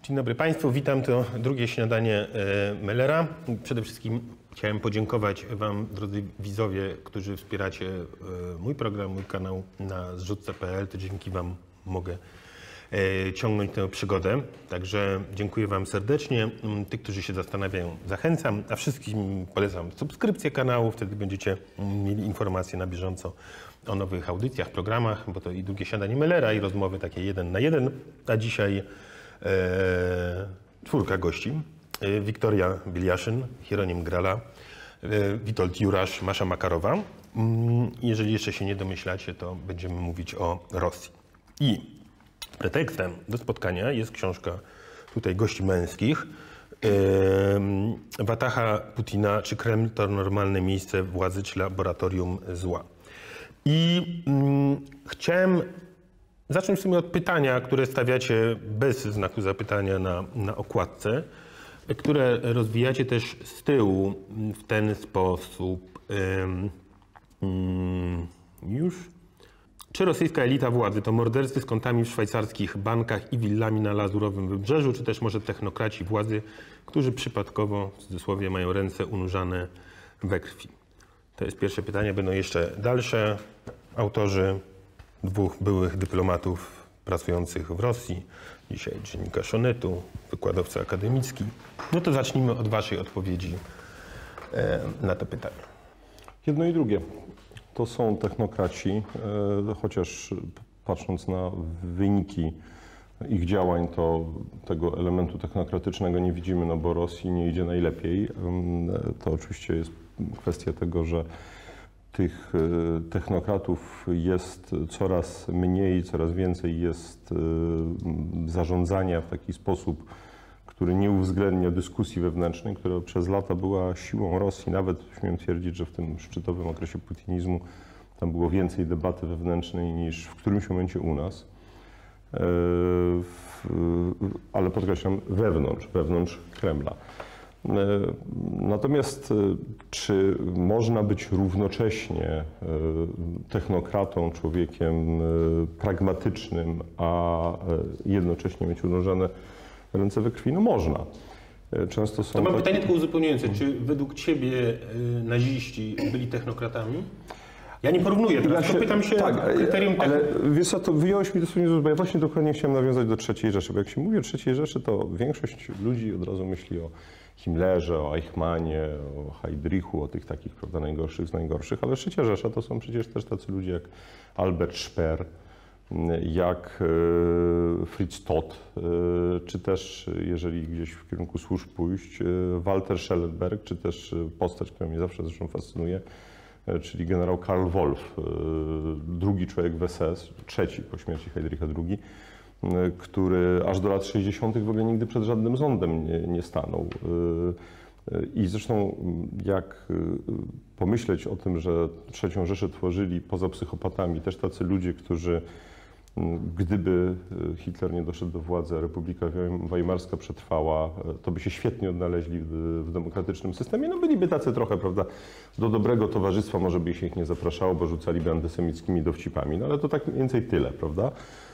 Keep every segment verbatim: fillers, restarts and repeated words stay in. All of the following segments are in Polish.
Dzień dobry Państwu, witam. To drugie śniadanie Mellera. Przede wszystkim chciałem podziękować Wam, drodzy widzowie, którzy wspieracie mój program, mój kanał na zrzutce kropka pe el. To dzięki Wam mogę ciągnąć tę przygodę. Także dziękuję Wam serdecznie. Tych, którzy się zastanawiają, zachęcam, a wszystkim polecam subskrypcję kanału. Wtedy będziecie mieli informacje na bieżąco o nowych audycjach, programach, bo to i drugie śniadanie Mellera, i rozmowy takie jeden na jeden. A dzisiaj e, czwórka gości. E, Wiktoria Biliaszyn, Hieronim Grala, e, Witold Jurasz, Masza Makarowa. Mm, jeżeli jeszcze się nie domyślacie, to będziemy mówić o Rosji. I pretekstem do spotkania jest książka tutaj gości męskich. E, Wataha Putina, czy Kreml to normalne miejsce władzy, czy laboratorium zła? I mm, chciałem zacząć w sumie od pytania, które stawiacie bez znaku zapytania na, na okładce, które rozwijacie też z tyłu w ten sposób. Ym, ym, już? Czy rosyjska elita władzy to mordercy z kontami w szwajcarskich bankach i willami na Lazurowym Wybrzeżu, czy też może technokraci władzy, którzy przypadkowo, w cudzysłowie, mają ręce unurzane we krwi? To jest pierwsze pytanie, będą jeszcze dalsze. Autorzy dwóch byłych dyplomatów pracujących w Rosji, dzisiaj dziennikarz Onetu, wykładowca akademicki. No to zacznijmy od Waszej odpowiedzi na to pytanie. Jedno i drugie. To są technokraci, chociaż patrząc na wyniki ich działań, to tego elementu technokratycznego nie widzimy, no bo Rosji nie idzie najlepiej. To oczywiście jest kwestia tego, że tych technokratów jest coraz mniej, coraz więcej jest zarządzania w taki sposób, który nie uwzględnia dyskusji wewnętrznej, która przez lata była siłą Rosji. Nawet śmiem twierdzić, że w tym szczytowym okresie putinizmu tam było więcej debaty wewnętrznej niż w którymś momencie u nas. Ale podkreślam, wewnątrz, wewnątrz Kremla. Natomiast czy można być równocześnie technokratą, człowiekiem pragmatycznym, a jednocześnie mieć unurzone ręce we krwi? No można. Często są to mam takie... pytanie tylko uzupełniające. Czy według Ciebie naziści byli technokratami? Ja nie porównuję teraz, ja się, pytam się tak, o kryterium... Ale wiesz co, to wyjąłeś mi dosłownie, bo ja właśnie dokładnie chciałem nawiązać do trzeciej Rzeszy, bo jak się mówi o trzeciej Rzeszy, to większość ludzi od razu myśli o Himmlerze, o Eichmannie, o Heydrichu, o tych takich, prawda, najgorszych z najgorszych, ale trzecia Rzesza to są przecież też tacy ludzie jak Albert Speer, jak Fritz Todt, czy też, jeżeli gdzieś w kierunku służb pójść, Walter Schellenberg, czy też postać, która mnie zawsze zresztą fascynuje, czyli generał Karl Wolf, drugi człowiek w S S, trzeci po śmierci Heydricha drugi, który aż do lat sześćdziesiątych w ogóle nigdy przed żadnym sądem nie, nie stanął. I zresztą jak pomyśleć o tym, że trzecią Rzeszę tworzyli poza psychopatami też tacy ludzie, którzy gdyby Hitler nie doszedł do władzy, a Republika Weimarska przetrwała, to by się świetnie odnaleźli w, w demokratycznym systemie. No byliby tacy trochę, prawda, do dobrego towarzystwa, może by się ich nie zapraszało, bo rzucaliby antysemickimi dowcipami, no ale to tak mniej więcej tyle, prawda?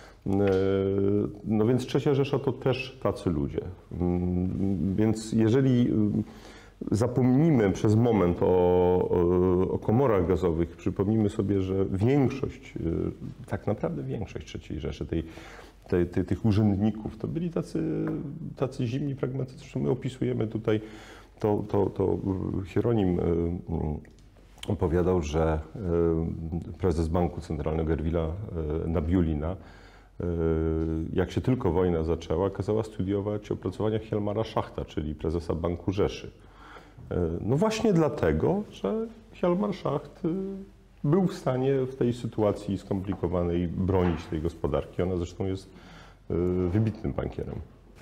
No więc trzecia Rzesza to też tacy ludzie. Więc jeżeli zapomnimy przez moment o, o komorach gazowych, przypomnijmy sobie, że większość, tak naprawdę większość trzeciej Rzeszy, tej, tej, tej, tych urzędników, to byli tacy, tacy zimni pragmatycy. Zresztą my opisujemy tutaj, to, to, to Hieronim opowiadał, że prezes Banku Centralnego Erwila Nabiulina, jak się tylko wojna zaczęła, kazała studiować opracowania Hjalmara Schachta, czyli prezesa Banku Rzeszy. No właśnie dlatego, że Hjalmar Schacht był w stanie w tej sytuacji skomplikowanej bronić tej gospodarki. Ona zresztą jest wybitnym bankierem.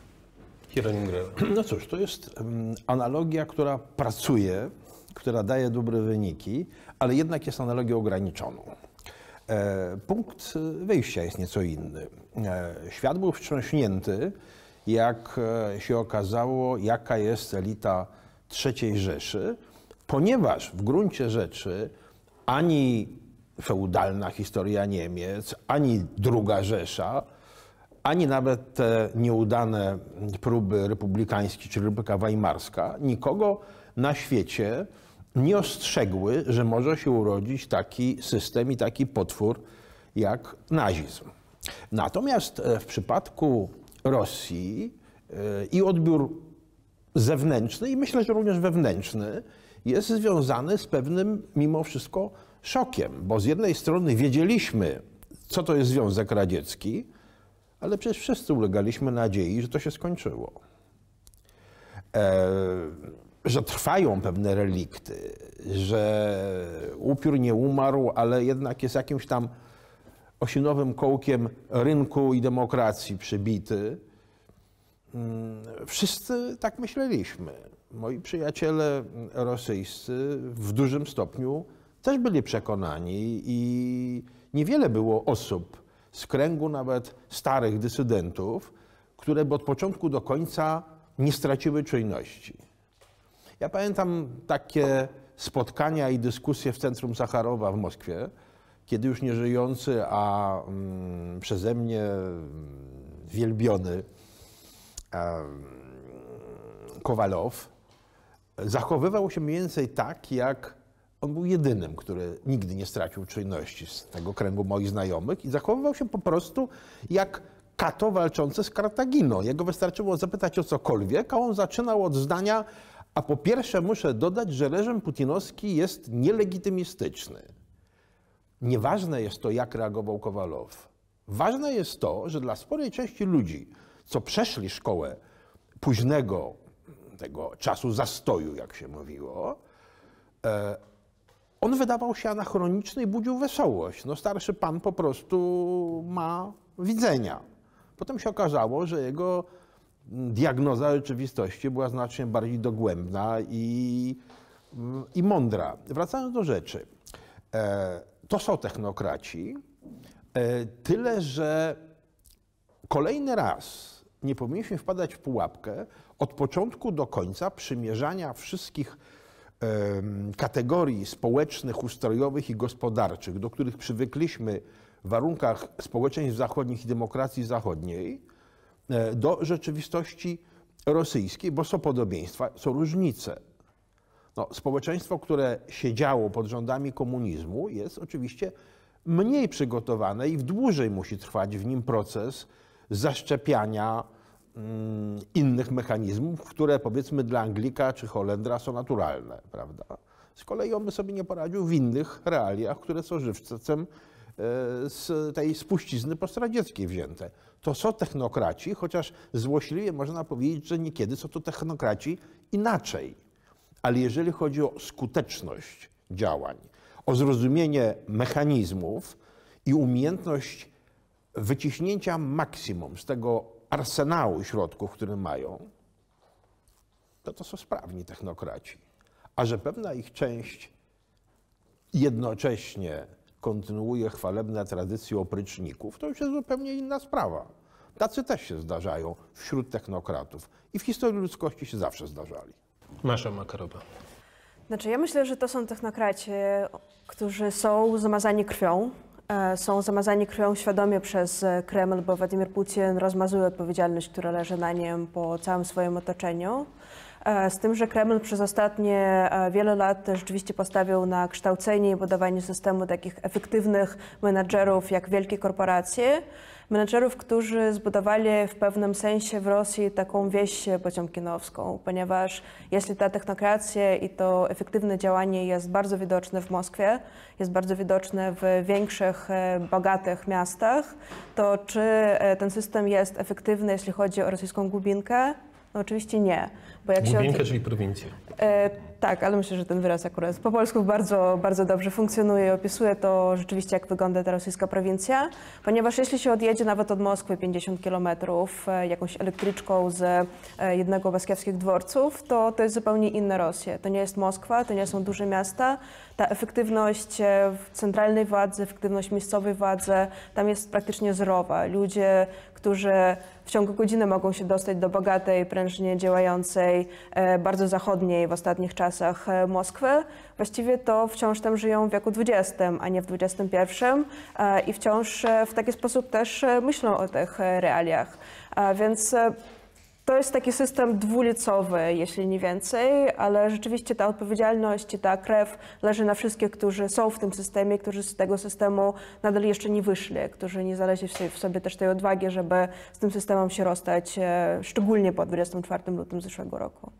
No cóż, to jest analogia, która pracuje, która daje dobre wyniki, ale jednak jest analogią ograniczoną. Punkt wyjścia jest nieco inny. Świat był wstrząśnięty, jak się okazało, jaka jest elita trzeciej Rzeszy, ponieważ w gruncie rzeczy ani feudalna historia Niemiec, ani druga Rzesza ani nawet te nieudane próby republikańskie czy Republika Weimarska nikogo na świecie nie ostrzegły, że może się urodzić taki system i taki potwór jak nazizm. Natomiast w przypadku Rosji i odbiór zewnętrzny, i myślę, że również wewnętrzny, jest związany z pewnym mimo wszystko szokiem, bo z jednej strony wiedzieliśmy, co to jest Związek Radziecki, ale przecież wszyscy ulegaliśmy nadziei, że to się skończyło. E, że trwają pewne relikty, że upiór nie umarł, ale jednak jest jakimś tam osinowym kołkiem rynku i demokracji przybity. Wszyscy tak myśleliśmy. Moi przyjaciele rosyjscy w dużym stopniu też byli przekonani i niewiele było osób z kręgu nawet starych dysydentów, które by od początku do końca nie straciły czujności. Ja pamiętam takie spotkania i dyskusje w Centrum Sacharowa w Moskwie, kiedy już nieżyjący, a mm, przeze mnie wielbiony Kowalow zachowywał się mniej więcej tak, jak on był jedynym, który nigdy nie stracił czujności z tego kręgu moich znajomych i zachowywał się po prostu jak kato walczący z Kartaginą. Jego wystarczyło zapytać o cokolwiek, a on zaczynał od zdania: a po pierwsze muszę dodać, że reżim putinowski jest nielegitymistyczny. Nieważne jest to, jak reagował Kowalow. Ważne jest to, że dla sporej części ludzi, co przeszli szkołę późnego tego czasu zastoju, jak się mówiło, on wydawał się anachroniczny i budził wesołość. No, starszy pan po prostu ma widzenia. Potem się okazało, że jego diagnoza rzeczywistości była znacznie bardziej dogłębna i, i mądra. Wracając do rzeczy. To są technokraci, tyle że kolejny raz nie powinniśmy wpadać w pułapkę od początku do końca przymierzania wszystkich kategorii społecznych, ustrojowych i gospodarczych, do których przywykliśmy w warunkach społeczeństw zachodnich i demokracji zachodniej, do rzeczywistości rosyjskiej, bo są podobieństwa, są różnice. No, społeczeństwo, które siedziało pod rządami komunizmu, jest oczywiście mniej przygotowane i w dłużej musi trwać w nim proces zaszczepiania mm, innych mechanizmów, które powiedzmy dla Anglika czy Holendra są naturalne, prawda? Z kolei on by sobie nie poradził w innych realiach, które są żywcem z tej spuścizny postradzieckiej wzięte. To są technokraci, chociaż złośliwie można powiedzieć, że niekiedy są to technokraci inaczej. Ale jeżeli chodzi o skuteczność działań, o zrozumienie mechanizmów i umiejętność wyciśnięcia maksimum z tego arsenału środków, które mają, to to są sprawni technokraci. A że pewna ich część jednocześnie kontynuuje chwalebne tradycje opryczników, to już jest zupełnie inna sprawa. Tacy też się zdarzają wśród technokratów i w historii ludzkości się zawsze zdarzali. Masza Makarowa. Znaczy, ja myślę, że to są technokraci, którzy są zamazani krwią. Są zamazani krwią świadomie przez Kreml, bo Władimir Putin rozmazuje odpowiedzialność, która leży na nim po całym swoim otoczeniu. Z tym, że Kreml przez ostatnie wiele lat rzeczywiście postawił na kształcenie i budowanie systemu takich efektywnych menadżerów jak wielkie korporacje. Menadżerów, którzy zbudowali w pewnym sensie w Rosji taką wieś pociąmkinowską, ponieważ jeśli ta technokracja i to efektywne działanie jest bardzo widoczne w Moskwie, jest bardzo widoczne w większych, bogatych miastach, to czy ten system jest efektywny, jeśli chodzi o rosyjską głubinkę? No oczywiście nie. Bo jak Głubinkę, się od... czyli prowincję. E, tak, ale myślę, że ten wyraz akurat po polsku bardzo, bardzo dobrze funkcjonuje i opisuje to rzeczywiście, jak wygląda ta rosyjska prowincja, ponieważ jeśli się odjedzie nawet od Moskwy pięćdziesiąt kilometrów e, jakąś elektryczką z e, jednego moskiewskich dworców, to to jest zupełnie inna Rosja. To nie jest Moskwa, to nie są duże miasta. Ta efektywność e, centralnej władzy, efektywność miejscowej władzy tam jest praktycznie zerowa. Ludzie, którzy w w ciągu godziny mogą się dostać do bogatej, prężnie działającej, bardzo zachodniej w ostatnich czasach Moskwy. Właściwie to wciąż tam żyją w wieku dwudziestym, a nie w dwudziestym pierwszym i wciąż w taki sposób też myślą o tych realiach. Więc to jest taki system dwulicowy, jeśli nie więcej, ale rzeczywiście ta odpowiedzialność i ta krew leży na wszystkich, którzy są w tym systemie, którzy z tego systemu nadal jeszcze nie wyszli, którzy nie znaleźli w sobie też tej odwagi, żeby z tym systemem się rozstać, szczególnie po dwudziestym czwartym lutego zeszłego roku.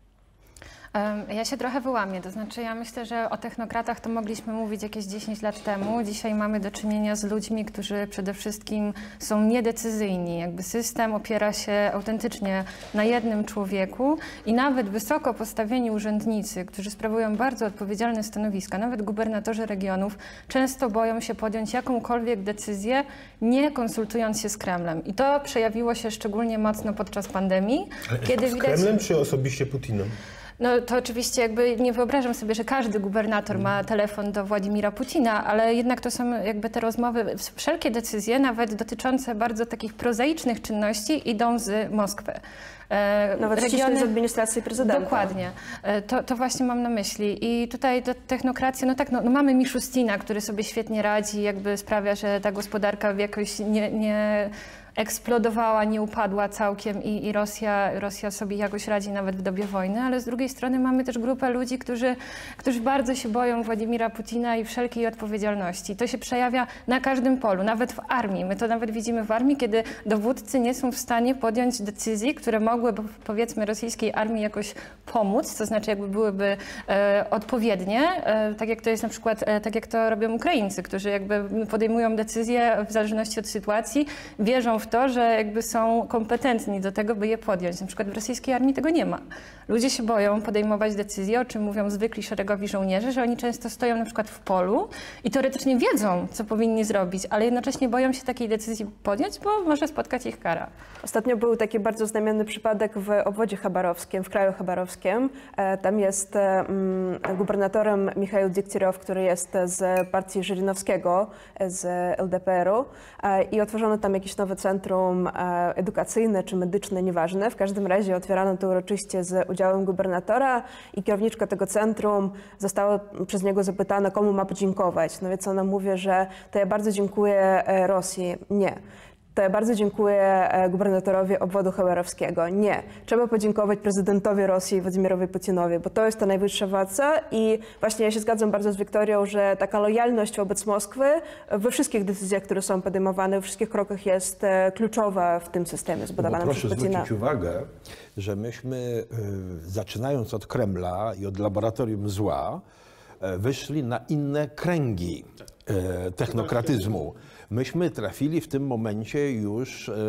Ja się trochę wyłamię, to znaczy ja myślę, że o technokratach to mogliśmy mówić jakieś dziesięć lat temu. Dzisiaj mamy do czynienia z ludźmi, którzy przede wszystkim są niedecyzyjni. Jakby system opiera się autentycznie na jednym człowieku i nawet wysoko postawieni urzędnicy, którzy sprawują bardzo odpowiedzialne stanowiska, nawet gubernatorzy regionów, często boją się podjąć jakąkolwiek decyzję, nie konsultując się z Kremlem. I to przejawiło się szczególnie mocno podczas pandemii, Ale kiedy z widać... Kremlem czy osobiście Putinem? No to oczywiście jakby nie wyobrażam sobie, że każdy gubernator ma telefon do Władimira Putina, ale jednak to są jakby te rozmowy, wszelkie decyzje, nawet dotyczące bardzo takich prozaicznych czynności, idą z Moskwy. Nawet regiony z administracji prezydenta. Dokładnie. To, to właśnie mam na myśli. I tutaj do technokracji, no tak, no, no mamy Miszustina, który sobie świetnie radzi, jakby sprawia, że ta gospodarka jakoś nie... nie eksplodowała, nie upadła całkiem i, i Rosja, Rosja sobie jakoś radzi nawet w dobie wojny, ale z drugiej strony mamy też grupę ludzi, którzy, którzy bardzo się boją Władimira Putina i wszelkiej odpowiedzialności. To się przejawia na każdym polu, nawet w armii. My to nawet widzimy w armii, kiedy dowódcy nie są w stanie podjąć decyzji, które mogłyby, powiedzmy, rosyjskiej armii jakoś pomóc, to znaczy jakby byłyby e, odpowiednie, e, tak jak to jest na przykład, e, tak jak to robią Ukraińcy, którzy jakby podejmują decyzje w zależności od sytuacji, wierzą w to, że jakby są kompetentni do tego, by je podjąć. Na przykład w rosyjskiej armii tego nie ma. Ludzie się boją podejmować decyzje, o czym mówią zwykli szeregowi żołnierze, że oni często stoją na przykład w polu i teoretycznie wiedzą, co powinni zrobić, ale jednocześnie boją się takiej decyzji podjąć, bo może spotkać ich kara. Ostatnio był taki bardzo znamienny przypadek w obwodzie chabarowskim, w kraju chabarowskim. Tam jest um, gubernatorem Michał Degtyarow, który jest z partii Żyrinowskiego, z L D P R-u i otworzono tam jakieś nowe centrum edukacyjne czy medyczne, nieważne. W każdym razie otwierano to uroczyście z udziałem gubernatora i kierowniczka tego centrum została przez niego zapytana, komu ma podziękować. No więc ona mówi, że to ja bardzo dziękuję Rosji. Nie. To ja bardzo dziękuję gubernatorowi obwodu chabarowskiego. Nie. Trzeba podziękować prezydentowi Rosji, Władimirowi Putinowi, bo to jest ta najwyższa władza i właśnie ja się zgadzam bardzo z Wiktorią, że taka lojalność wobec Moskwy we wszystkich decyzjach, które są podejmowane, we wszystkich krokach jest kluczowa w tym systemie zbudowanym no przez Putina. Proszę zwrócić uwagę, że myśmy, y, zaczynając od Kremla i od laboratorium zła, y, wyszli na inne kręgi y, technokratyzmu. Myśmy trafili w tym momencie już y,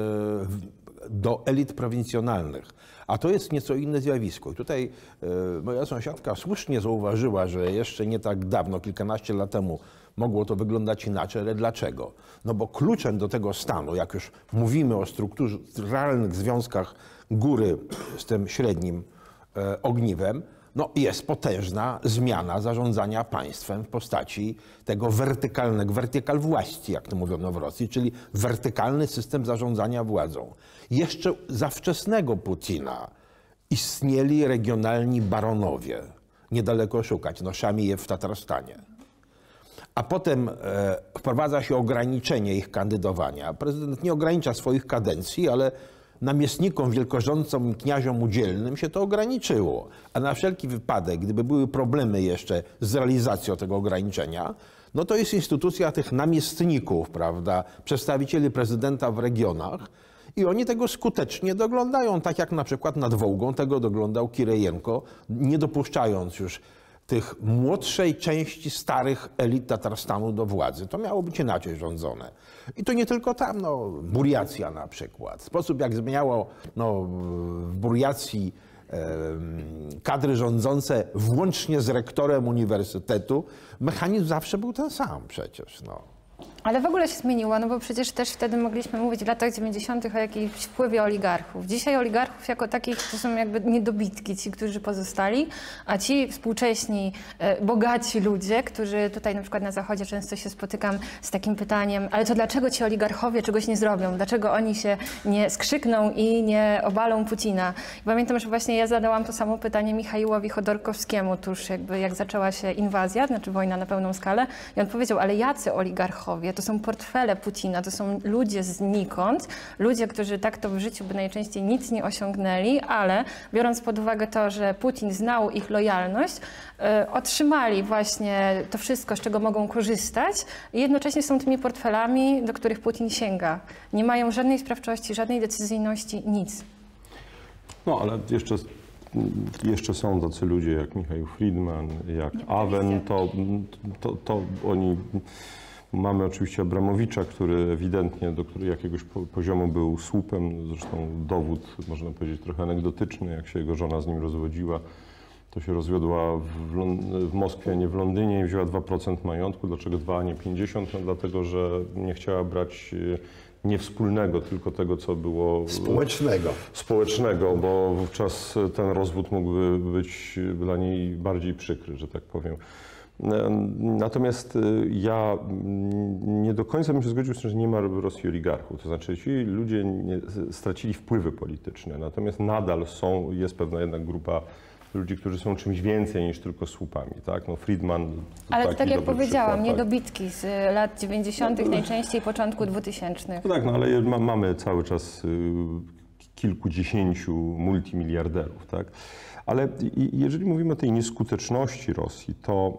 do elit prowincjonalnych, a to jest nieco inne zjawisko. I tutaj y, moja sąsiadka słusznie zauważyła, że jeszcze nie tak dawno, kilkanaście lat temu, mogło to wyglądać inaczej, ale dlaczego? No bo kluczem do tego stanu, jak już mówimy o strukturalnych związkach góry z tym średnim e, ogniwem, no jest potężna zmiana zarządzania państwem w postaci tego wertykalnego, wertykal właści, jak to mówiono w Rosji, czyli wertykalny system zarządzania władzą. Jeszcze za wczesnego Putina istnieli regionalni baronowie, niedaleko szukać, no Szamijew w Tatarstanie. A potem e, wprowadza się ograniczenie ich kandydowania. Prezydent nie ogranicza swoich kadencji, ale namiestnikom wielkorządcom i kniaziom udzielnym się to ograniczyło. A na wszelki wypadek, gdyby były problemy jeszcze z realizacją tego ograniczenia, no to jest instytucja tych namiestników, prawda, przedstawicieli prezydenta w regionach i oni tego skutecznie doglądają, tak jak na przykład nad Wołgą tego doglądał Kirejenko, nie dopuszczając już tych młodszej części starych elit Tatarstanu do władzy. To miało być inaczej rządzone. I to nie tylko tam, no, Burjacja na przykład. Sposób, jak zmieniało no, w Burjacji e, kadry rządzące, włącznie z rektorem uniwersytetu, mechanizm zawsze był ten sam przecież. No. Ale w ogóle się zmieniło, no bo przecież też wtedy mogliśmy mówić w latach dziewięćdziesiątych o jakimś wpływie oligarchów. Dzisiaj oligarchów jako takich to są jakby niedobitki, ci, którzy pozostali, a ci współcześni, e, bogaci ludzie, którzy tutaj na przykład na Zachodzie często się spotykam z takim pytaniem, ale to dlaczego ci oligarchowie czegoś nie zrobią? Dlaczego oni się nie skrzykną i nie obalą Putina? I pamiętam, że właśnie ja zadałam to samo pytanie Michaiłowi Chodorkowskiemu tuż jakby jak zaczęła się inwazja, znaczy wojna na pełną skalę i on powiedział, ale jacy oligarchowie? To są portfele Putina, to są ludzie znikąd, ludzie, którzy tak to w życiu by najczęściej nic nie osiągnęli, ale biorąc pod uwagę to, że Putin znał ich lojalność, y, otrzymali właśnie to wszystko, z czego mogą korzystać i jednocześnie są tymi portfelami, do których Putin sięga. Nie mają żadnej sprawczości, żadnej decyzyjności, nic. No ale jeszcze, jeszcze są tacy ludzie jak Michał Friedman, jak Awen, to, to, to oni... Mamy oczywiście Abramowicza, który ewidentnie do którego jakiegoś poziomu był słupem, zresztą dowód, można powiedzieć, trochę anegdotyczny, jak się jego żona z nim rozwodziła, to się rozwiodła w, Lond- w Moskwie, a nie w Londynie i wzięła dwa procent majątku. Dlaczego dwa, a nie pięćdziesiąt? No dlatego, że nie chciała brać nie wspólnego, tylko tego, co było Społecznego. społecznego, bo wówczas ten rozwód mógłby być dla niej bardziej przykry, że tak powiem. Natomiast ja nie do końca bym się zgodził z tym, że nie ma w Rosji oligarchów. To znaczy ci ludzie nie, stracili wpływy polityczne, natomiast nadal są, jest pewna jednak grupa ludzi, którzy są czymś więcej niż tylko słupami. Tak? No Friedman. Ale taki tak jak dobry powiedziałam, przykład, niedobitki z lat dziewięćdziesiątych, najczęściej początku dwutysięcznych. No tak, no ale ma, mamy cały czas y, kilkudziesięciu multimiliarderów. Tak? Ale jeżeli mówimy o tej nieskuteczności Rosji, to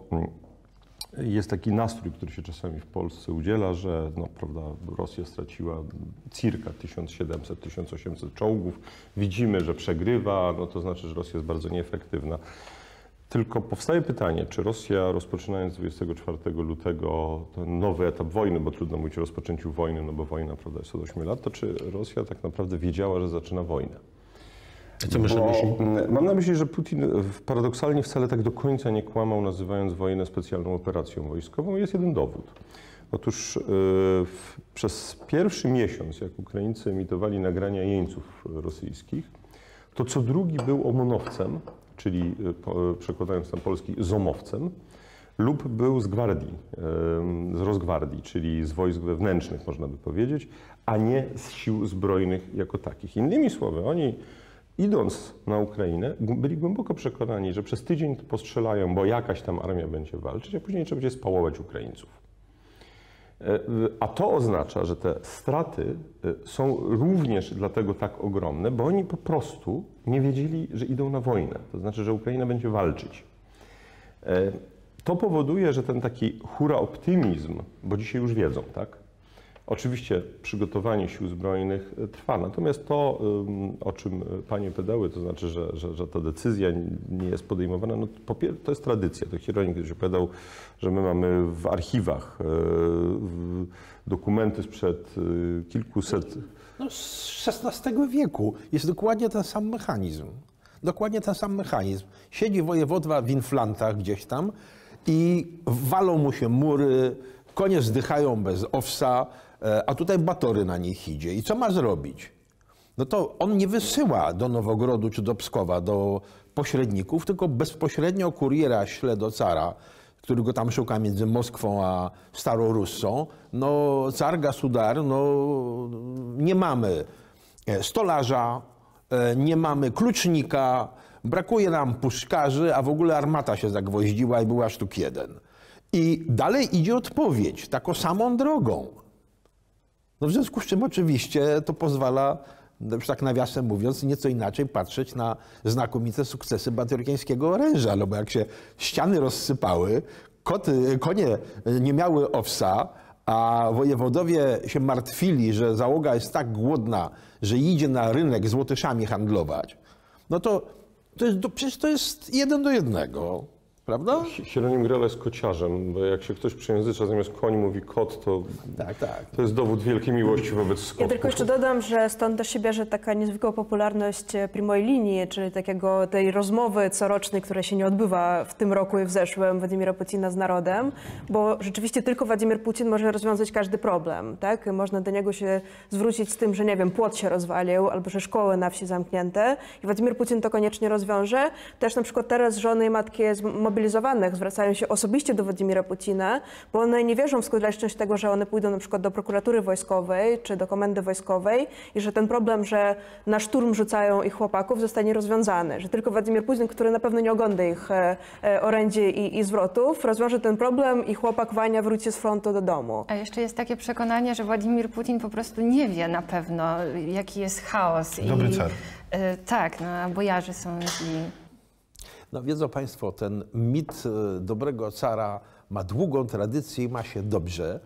jest taki nastrój, który się czasami w Polsce udziela, że no, prawda, Rosja straciła cirka tysiąc siedemset do tysiąc osiemset czołgów. Widzimy, że przegrywa, no to znaczy, że Rosja jest bardzo nieefektywna. Tylko powstaje pytanie, czy Rosja rozpoczynając dwudziestego czwartego lutego ten nowy etap wojny, bo trudno mówić o rozpoczęciu wojny, no bo wojna prawda, jest od ośmiu lat, to czy Rosja tak naprawdę wiedziała, że zaczyna wojnę? Co masz na myśli? Mam na myśli, że Putin paradoksalnie wcale tak do końca nie kłamał, nazywając wojnę specjalną operacją wojskową. Jest jeden dowód. Otóż yy, w, przez pierwszy miesiąc, jak Ukraińcy emitowali nagrania jeńców rosyjskich, to co drugi był omonowcem, czyli po, przekładając na polski zomowcem, lub był z gwardii, yy, z Rosgwardii, czyli z wojsk wewnętrznych, można by powiedzieć, a nie z sił zbrojnych jako takich. Innymi słowy, oni idąc na Ukrainę, byli głęboko przekonani, że przez tydzień postrzelają, bo jakaś tam armia będzie walczyć, a później trzeba będzie spałować Ukraińców. A to oznacza, że te straty są również dlatego tak ogromne, bo oni po prostu nie wiedzieli, że idą na wojnę. To znaczy, że Ukraina będzie walczyć. To powoduje, że ten taki hura optymizm, bo dzisiaj już wiedzą, tak? Oczywiście przygotowanie sił zbrojnych trwa, natomiast to, o czym panie pedały, to znaczy, że, że, że ta decyzja nie jest podejmowana, no to jest tradycja. To Hieronim kiedyś opowiadał, że my mamy w archiwach dokumenty sprzed kilkuset... No, z szesnastego wieku jest dokładnie ten sam mechanizm. Dokładnie ten sam mechanizm. Siedzi wojewoda w inflantach gdzieś tam i walą mu się mury, konie zdychają bez owsa, a tutaj batory na nich idzie. I co ma zrobić? No to on nie wysyła do Nowogrodu czy do Pskowa, do pośredników, tylko bezpośrednio kuriera śle do cara, który go tam szuka między Moskwą a Starorussą. No car, gasudar, no nie mamy stolarza, nie mamy klucznika, brakuje nam puszkarzy, a w ogóle armata się zagwoździła i była sztuk jeden. I dalej idzie odpowiedź, taką samą drogą. No w związku z czym oczywiście to pozwala, tak nawiasem mówiąc, nieco inaczej patrzeć na znakomite sukcesy batyrkiańskiego oręża. No bo jak się ściany rozsypały, koty, konie nie miały owsa, a wojewodowie się martwili, że załoga jest tak głodna, że idzie na rynek z Łotyszami handlować, no to, to jest, przecież to jest jeden do jednego. Prawda? Hieronim Grela jest kociarzem, bo jak się ktoś przejęzycza, zamiast koń mówi kot, to, Tak, tak. to jest dowód wielkiej miłości wobec skotków. Ja tylko jeszcze dodam, że stąd też się bierze taka niezwykła popularność Primoj Linii, czyli takiego tej rozmowy corocznej, która się nie odbywa w tym roku i w zeszłym Władimira Putina z narodem, bo rzeczywiście tylko Władimir Putin może rozwiązać każdy problem, tak? Można do niego się zwrócić z tym, że nie wiem, płot się rozwalił, albo że szkoły na wsi zamknięte i Władimir Putin to koniecznie rozwiąże. Też na przykład teraz żony i matki mobilizowanych zwracają się osobiście do Władimira Putina, bo one nie wierzą w skuteczność tego, że one pójdą na przykład do prokuratury wojskowej czy do komendy wojskowej i że ten problem, że na szturm rzucają ich chłopaków, zostanie rozwiązany. Że tylko Władimir Putin, który na pewno nie ogląda ich e, e, orędzi i, i zwrotów, rozwiąże ten problem i chłopak Wania wróci z frontu do domu. A jeszcze jest takie przekonanie, że Władimir Putin po prostu nie wie na pewno, jaki jest chaos. Dobry I, car. e, tak, no, bojarzy są źli. No wiedzą Państwo, ten mit e, dobrego cara ma długą tradycję i ma się dobrze,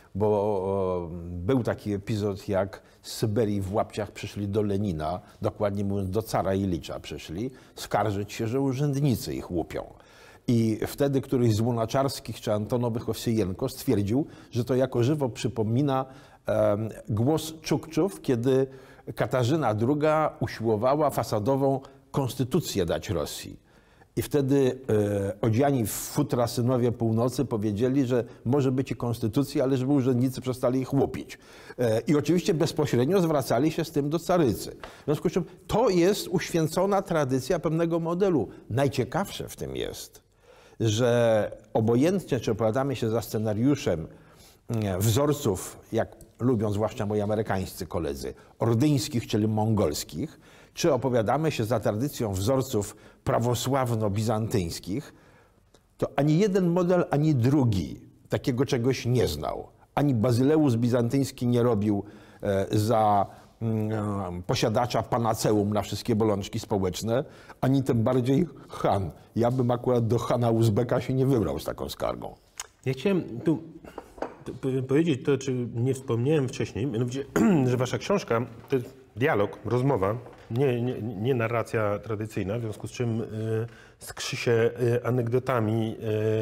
bo e, był taki epizod, jak z Syberii w łapciach przyszli do Lenina, dokładnie mówiąc do cara Ilicza przyszli, skarżyć się, że urzędnicy ich łupią. I wtedy któryś z Łunaczarskich czy Antonowych Owsiejenko stwierdził, że to jako żywo przypomina e, głos Czukczów, kiedy Katarzyna druga usiłowała fasadową konstytucję dać Rosji. I wtedy e, odziani w futra synowie północy powiedzieli, że może być i konstytucja, ale żeby urzędnicy przestali ich łupić. E, I oczywiście bezpośrednio zwracali się z tym do carycy. W związku z czym to jest uświęcona tradycja pewnego modelu. Najciekawsze w tym jest, że obojętnie czy opowiadamy się za scenariuszem nie, wzorców, jak lubią zwłaszcza moi amerykańscy koledzy, ordyńskich, czyli mongolskich, czy opowiadamy się za tradycją wzorców prawosławno-bizantyńskich, to ani jeden model, ani drugi takiego czegoś nie znał. Ani Bazyleus Bizantyński nie robił e, za mm, posiadacza panaceum na wszystkie bolączki społeczne, ani tym bardziej Han. Ja bym akurat do Hana Uzbeka się nie wybrał z taką skargą. Ja chciałem tu powiedzieć to, czy nie wspomniałem wcześniej, mianowicie, że wasza książka to jest dialog, rozmowa, nie, nie, nie narracja tradycyjna, w związku z czym y, skrzy się y, anegdotami,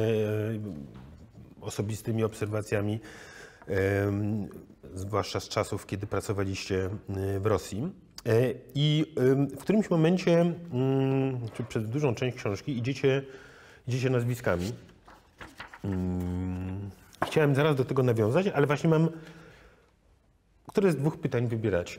y, osobistymi obserwacjami, y, zwłaszcza z czasów, kiedy pracowaliście y, w Rosji. Y, I y, w którymś momencie, y, czy przez dużą część książki, idziecie, idziecie nazwiskami. Y, Chciałem zaraz do tego nawiązać, ale właśnie mam, które z dwóch pytań wybierać.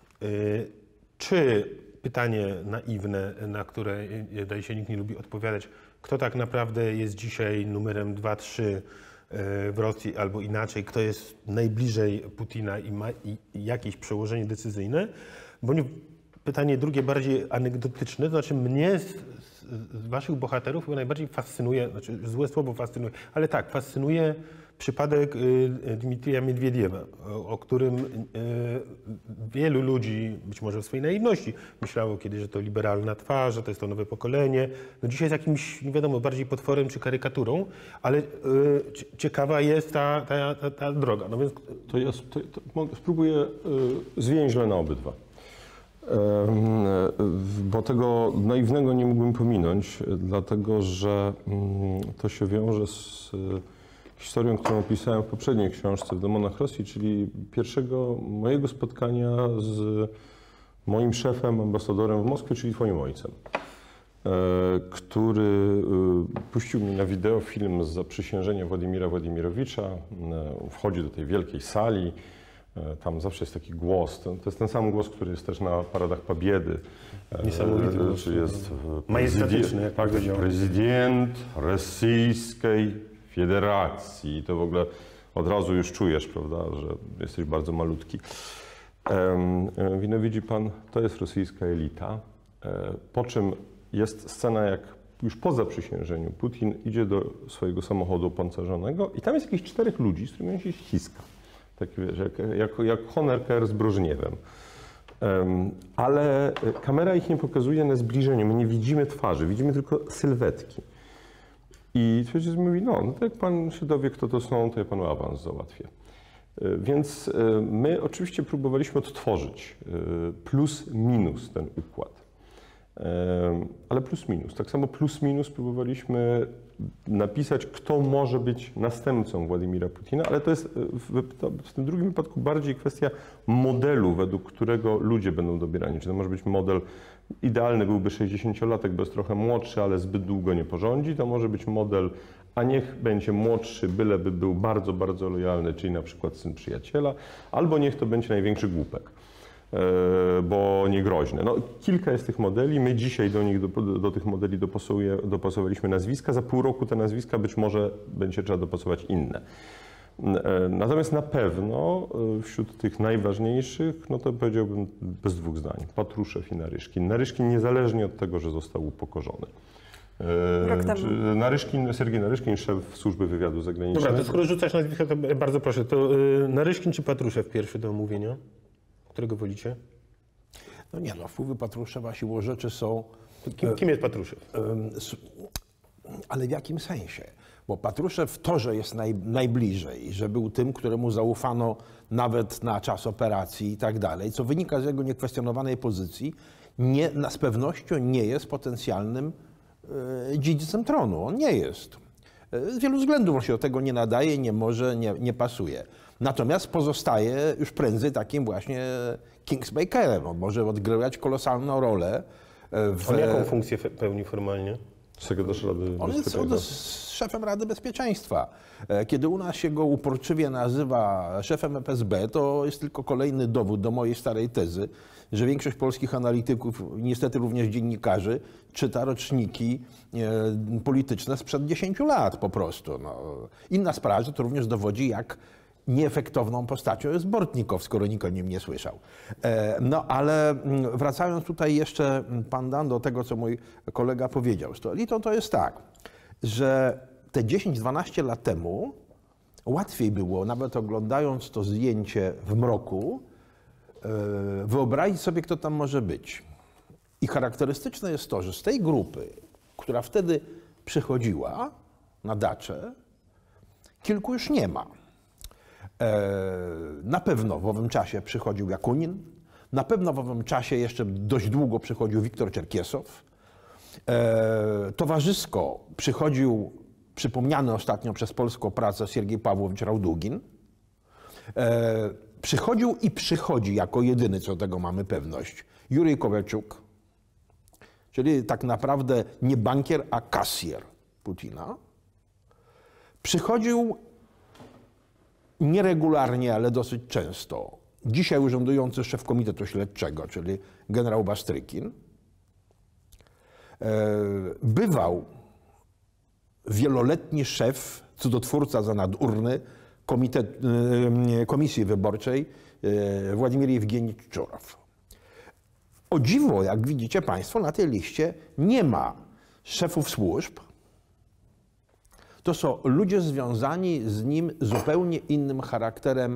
Czy pytanie naiwne, na które daje się nikt nie lubi odpowiadać, kto tak naprawdę jest dzisiaj numerem dwa trzy w Rosji albo inaczej, kto jest najbliżej Putina i ma i jakieś przełożenie decyzyjne, bo pytanie drugie bardziej anegdotyczne, to znaczy mnie z, z waszych bohaterów chyba najbardziej fascynuje, znaczy złe słowo fascynuje, ale tak, fascynuje przypadek Dmitrija Miedwiediewa, o którym wielu ludzi, być może w swojej naiwności, myślało kiedyś, że to liberalna twarz, że to jest to nowe pokolenie. No dzisiaj jest jakimś, nie wiadomo, bardziej potworem czy karykaturą, ale ciekawa jest ta, ta, ta, ta droga. No więc... To ja to, to spróbuję zwięźle na obydwa. Bo tego naiwnego nie mógłbym pominąć, dlatego że to się wiąże z historią, którą opisałem w poprzedniej książce, w Demonach Rosji, czyli pierwszego mojego spotkania z moim szefem, ambasadorem w Moskwie, czyli twoim ojcem, który puścił mi na wideo film z zaprzysiężenia Władimira Władimirowicza. Wchodzi do tej wielkiej sali. Tam zawsze jest taki głos. To jest ten sam głos, który jest też na paradach Pobiedy. Niesamowity głos. Czy jest majestatyczny, jak tak, prezydent Rosyjskiej Federacji. I to w ogóle od razu już czujesz, prawda, że jesteś bardzo malutki. Ehm, no widzi pan, to jest rosyjska elita. E, po czym jest scena, jak już po zaprzysiężeniu Putin idzie do swojego samochodu opancerzonego i tam jest jakieś czterech ludzi, z którymi on się ściska. Tak, wiesz, jak, jak, jak Honecker z Brożniewem. Um, ale kamera ich nie pokazuje na zbliżeniu, my nie widzimy twarzy, widzimy tylko sylwetki. I ojciec mówi, no, no to jak pan się dowie, kto to są, to ja panu awans załatwię. Więc my oczywiście próbowaliśmy odtworzyć plus minus ten układ. Ale plus minus. Tak samo plus minus próbowaliśmy napisać, kto może być następcą Władimira Putina, ale to jest w, w tym drugim wypadku bardziej kwestia modelu, według którego ludzie będą dobierani. Czy to może być model idealny, byłby sześćdziesięciolatek, bez trochę młodszy, ale zbyt długo nie porządzi, to może być model, a niech będzie młodszy, byleby był bardzo, bardzo lojalny, czyli na przykład syn przyjaciela, albo niech to będzie największy głupek, bo niegroźny. No, kilka jest tych modeli, my dzisiaj do nich, do, do tych modeli dopasuje, dopasowaliśmy nazwiska, za pół roku te nazwiska być może będzie trzeba dopasować inne. Natomiast na pewno wśród tych najważniejszych, no to powiedziałbym bez dwóch zdań, Patruszew i Naryszkin. Naryszkin niezależnie od tego, że został upokorzony. Rok temu. Naryszkin, Sergiej Naryszkin, szef Służby Wywiadu Zagranicznego. Dobra, to skoro rzucasz nazwiska, to bardzo proszę, to Naryszkin czy Patruszew pierwszy do omówienia? Którego wolicie? No nie no, wpływy Patruszewa siłą rzeczy są... Kim, kim jest Patruszew? Ale w jakim sensie? Bo Patruszew to, że jest naj, najbliżej, że był tym, któremu zaufano nawet na czas operacji i tak dalej, co wynika z jego niekwestionowanej pozycji, nie, z pewnością nie jest potencjalnym e, dziedzicem tronu. On nie jest. Z wielu względów on się do tego nie nadaje, nie może, nie, nie pasuje. Natomiast pozostaje już prędzej takim właśnie Kingsmakerem. On może odgrywać kolosalną rolę. W... On jaką funkcję pełni formalnie? Sekretarz Rady On jest, on jest szefem Rady Bezpieczeństwa. Kiedy u nas się go uporczywie nazywa szefem F S B, to jest tylko kolejny dowód do mojej starej tezy, że większość polskich analityków, niestety również dziennikarzy, czyta roczniki e, polityczne sprzed dziesięciu lat po prostu. No. Inna sprawa, że to również dowodzi, jak nieefektowną postacią jest Bortnikow, skoro nikt o nim nie słyszał. E, no ale wracając tutaj jeszcze, pan Dan, do tego, co mój kolega powiedział z tą elitą, to jest tak, że te dziesięć dwanaście lat temu łatwiej było, nawet oglądając to zdjęcie w mroku, e, wyobrazić sobie, kto tam może być. I charakterystyczne jest to, że z tej grupy, która wtedy przychodziła na dacze, kilku już nie ma. Na pewno w owym czasie przychodził Jakunin, na pewno w owym czasie jeszcze dość długo przychodził Wiktor Czerkiesow. Towarzysko przychodził przypomniany ostatnio przez polską pracę Siergiej Pawłowicz Raudugin. Przychodził i przychodzi jako jedyny, co do tego mamy pewność, Jurij Kowalczuk, czyli tak naprawdę nie bankier, a kasjer Putina. Przychodził nieregularnie, ale dosyć często dzisiaj urzędujący szef Komitetu Śledczego, czyli generał Bastrykin. Bywał wieloletni szef, cudotwórca za nadurny komitet, Komisji Wyborczej Władimir Jewgenijewicz Czorow. O dziwo, jak widzicie Państwo, na tej liście nie ma szefów służb. To są ludzie związani z nim zupełnie innym charakterem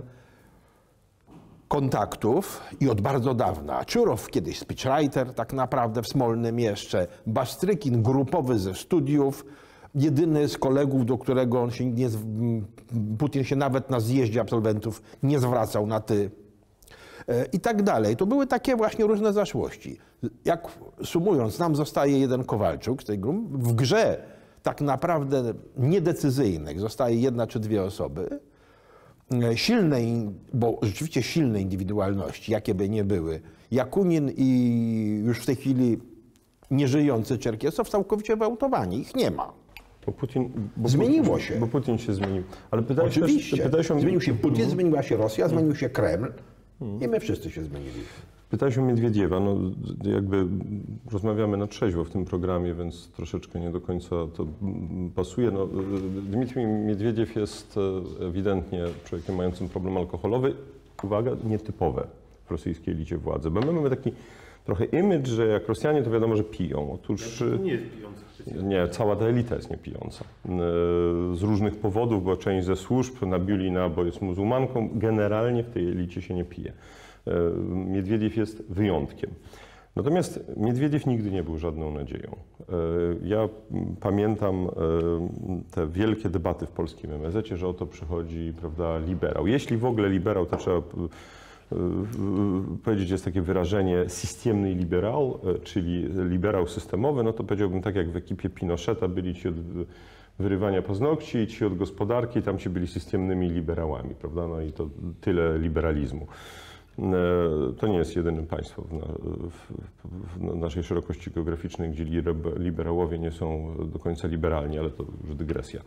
kontaktów i od bardzo dawna. Czurow kiedyś speechwriter, tak naprawdę w Smolnym jeszcze, Bastrykin grupowy ze studiów, jedyny z kolegów, do którego on się nie, Putin się nawet na zjeździe absolwentów nie zwracał na ty i tak dalej. To były takie właśnie różne zaszłości. Jak sumując, nam zostaje jeden Kowalczuk z tej grupy. W grze tak naprawdę niedecyzyjnych zostaje jedna czy dwie osoby, silnej, bo rzeczywiście silnej indywidualności, jakie by nie były, Jakunin i już w tej chwili nieżyjący Czerkiesow całkowicie wyautowani. Ich nie ma. Bo Putin, bo Zmieniło Putin, się. Bo Putin się zmienił. Ale pytałeś Oczywiście. Też, pytałeś o... Zmienił się Putin, zmieniła się Rosja, zmienił się Kreml i my wszyscy się zmienili. Pytałeś o Miedwiediewa. No, jakby rozmawiamy na trzeźwo w tym programie, więc troszeczkę nie do końca to pasuje. No, Dmitrij Miedwiediew jest ewidentnie człowiekiem mającym problem alkoholowy. Uwaga, nietypowe w rosyjskiej elicie władzy. Bo my mamy taki trochę image, że jak Rosjanie, to wiadomo, że piją. Otóż Nie jest pijący. nie, cała ta elita jest niepijąca. Z różnych powodów, bo część ze służb na Biulina, bo jest muzułmanką, generalnie w tej elicie się nie pije. Miedwiediew jest wyjątkiem. Natomiast Miedwiediew nigdy nie był żadną nadzieją. Ja pamiętam te wielkie debaty w polskim em es ecie, że oto przychodzi, prawda, liberał. Jeśli w ogóle liberał, to trzeba powiedzieć, jest takie wyrażenie systemny liberał, czyli liberał systemowy, no to powiedziałbym tak jak w ekipie Pinocheta byli ci od wyrywania paznokci i ci od gospodarki, tam ci byli systemnymi liberałami, prawda? No i to tyle liberalizmu. To nie jest jedyne państwo w, na, w, w naszej szerokości geograficznej, gdzie liberałowie nie są do końca liberalni, ale to już dygresja.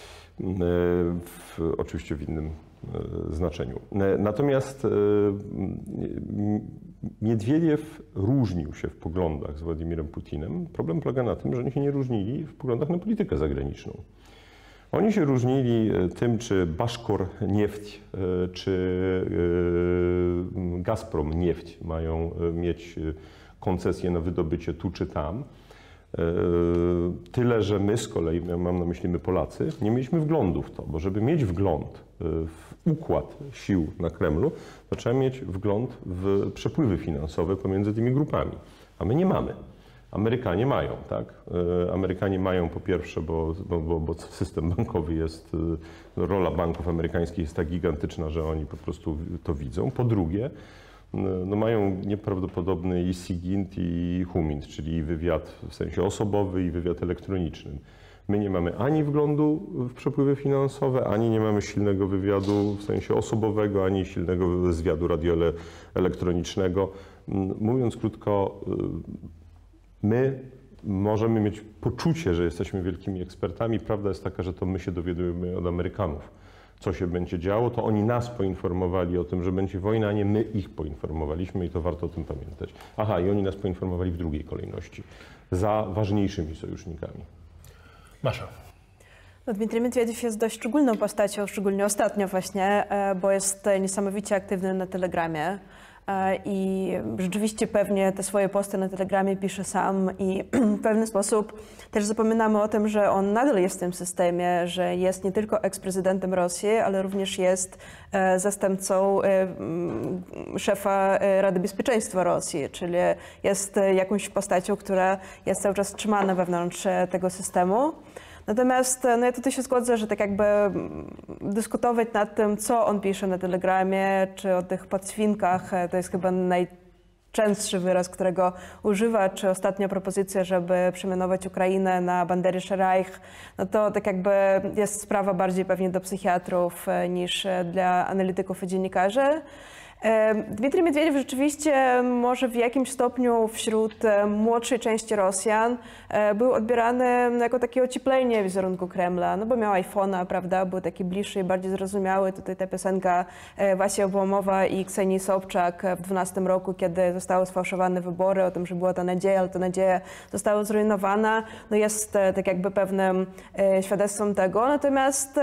W, oczywiście w innym znaczeniu. Natomiast Miedwiediew różnił się w poglądach z Władimirem Putinem. Problem polega na tym, że oni się nie różnili w poglądach na politykę zagraniczną. Oni się różnili tym, czy Baszkor Nieft, czy Gazprom Nieft mają mieć koncesję na wydobycie tu czy tam. Tyle, że my z kolei, mam na myśli my Polacy, nie mieliśmy wglądu w to, bo żeby mieć wgląd w układ sił na Kremlu, to trzeba mieć wgląd w przepływy finansowe pomiędzy tymi grupami, a my nie mamy. Amerykanie mają, tak? Amerykanie mają po pierwsze, bo, bo, bo system bankowy jest, rola banków amerykańskich jest tak gigantyczna, że oni po prostu to widzą. Po drugie, no mają nieprawdopodobny i SIGINT i HUMINT, czyli wywiad w sensie osobowy i wywiad elektroniczny. My nie mamy ani wglądu w przepływy finansowe, ani nie mamy silnego wywiadu w sensie osobowego, ani silnego zwiadu radioelektronicznego. Mówiąc krótko, my możemy mieć poczucie, że jesteśmy wielkimi ekspertami. Prawda jest taka, że to my się dowiadujemy od Amerykanów, co się będzie działo. To oni nas poinformowali o tym, że będzie wojna, a nie my ich poinformowaliśmy i to warto o tym pamiętać. Aha, i oni nas poinformowali w drugiej kolejności, za ważniejszymi sojusznikami. Masza. No, Dmitrij Miedwiediew jest dość szczególną postacią, szczególnie ostatnio właśnie, bo jest niesamowicie aktywny na Telegramie. I rzeczywiście pewnie te swoje posty na Telegramie pisze sam i w pewien sposób też zapominamy o tym, że on nadal jest w tym systemie, że jest nie tylko eksprezydentem Rosji, ale również jest zastępcą szefa Rady Bezpieczeństwa Rosji, czyli jest jakąś postacią, która jest cały czas trzymana wewnątrz tego systemu. Natomiast no ja tutaj się zgodzę, że tak jakby dyskutować nad tym, co on pisze na Telegramie, czy o tych podświnkach, to jest chyba najczęstszy wyraz, którego używa, czy ostatnia propozycja, żeby przemianować Ukrainę na Banderische Reich, no to tak jakby jest sprawa bardziej pewnie do psychiatrów niż dla analityków i dziennikarzy. Dmitrij Miedwiediew rzeczywiście może w jakimś stopniu wśród młodszej części Rosjan był odbierany jako takie ocieplenie wizerunku Kremla, no bo miał iPhone'a, prawda, był taki bliższy i bardziej zrozumiały. Tutaj ta piosenka Wasi Obłamowa i Ksenii Sobczak w dwunastym roku, kiedy zostały sfałszowane wybory, o tym, że była ta nadzieja, ale ta nadzieja została zrujnowana, no jest tak jakby pewnym świadectwem tego. Natomiast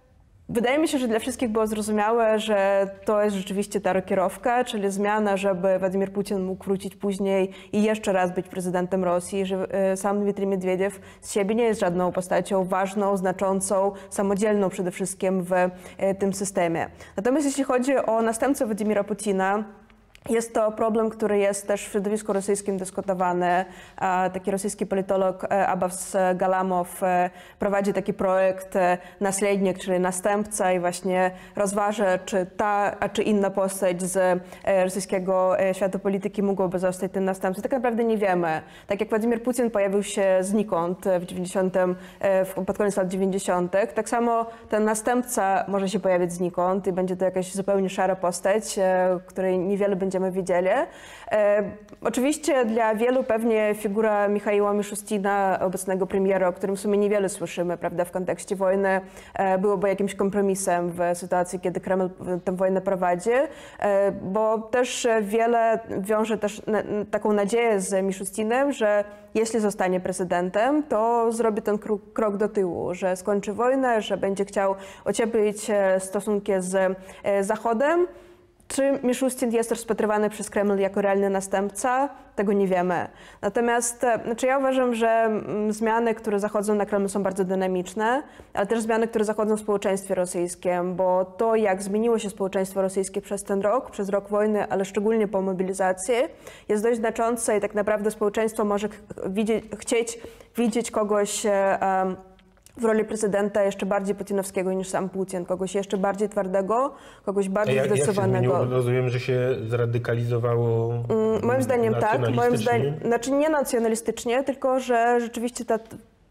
wydaje mi się, że dla wszystkich było zrozumiałe, że to jest rzeczywiście ta rokierowka, czyli zmiana, żeby Władimir Putin mógł wrócić później i jeszcze raz być prezydentem Rosji, że sam Dmitrij Miedwiediew z siebie nie jest żadną postacią ważną, znaczącą, samodzielną przede wszystkim w tym systemie. Natomiast jeśli chodzi o następcę Władimira Putina, jest to problem, który jest też w środowisku rosyjskim dyskutowany. Taki rosyjski politolog Abbas Galamow prowadzi taki projekt Naslедник, czyli następca, i właśnie rozważa, czy ta, a czy inna postać z rosyjskiego świata polityki mogłaby zostać tym następcą. Tak naprawdę nie wiemy. Tak jak Władimir Putin pojawił się znikąd w dziewięćdziesiątym, pod koniec lat dziewięćdziesiątych, tak samo ten następca może się pojawić znikąd i będzie to jakaś zupełnie szara postać, której niewiele będzie będziemy wiedzieli. E, oczywiście dla wielu pewnie figura Michaiła Miszustina, obecnego premiera, o którym w sumie niewiele słyszymy, prawda, w kontekście wojny, e, byłoby jakimś kompromisem w sytuacji, kiedy Kreml tę wojnę prowadzi, e, bo też wiele wiąże też na, taką nadzieję z Miszustinem, że jeśli zostanie prezydentem, to zrobi ten krok, krok do tyłu, że skończy wojnę, że będzie chciał ocieplić stosunki z Zachodem. Czy Miszustin jest rozpatrywany przez Kreml jako realny następca? Tego nie wiemy. Natomiast znaczy ja uważam, że zmiany, które zachodzą na Kremlu, są bardzo dynamiczne, ale też zmiany, które zachodzą w społeczeństwie rosyjskim, bo to, jak zmieniło się społeczeństwo rosyjskie przez ten rok, przez rok wojny, ale szczególnie po mobilizacji, jest dość znaczące i tak naprawdę społeczeństwo może widzieć, chcieć widzieć kogoś um, w roli prezydenta jeszcze bardziej putinowskiego niż sam Putin, kogoś jeszcze bardziej twardego, kogoś bardziej jak, zdecydowanego. Jak się rozumiem, że się zradykalizowało mm, Moim zdaniem tak, moim zdaniem, znaczy nie nacjonalistycznie, tylko że rzeczywiście ta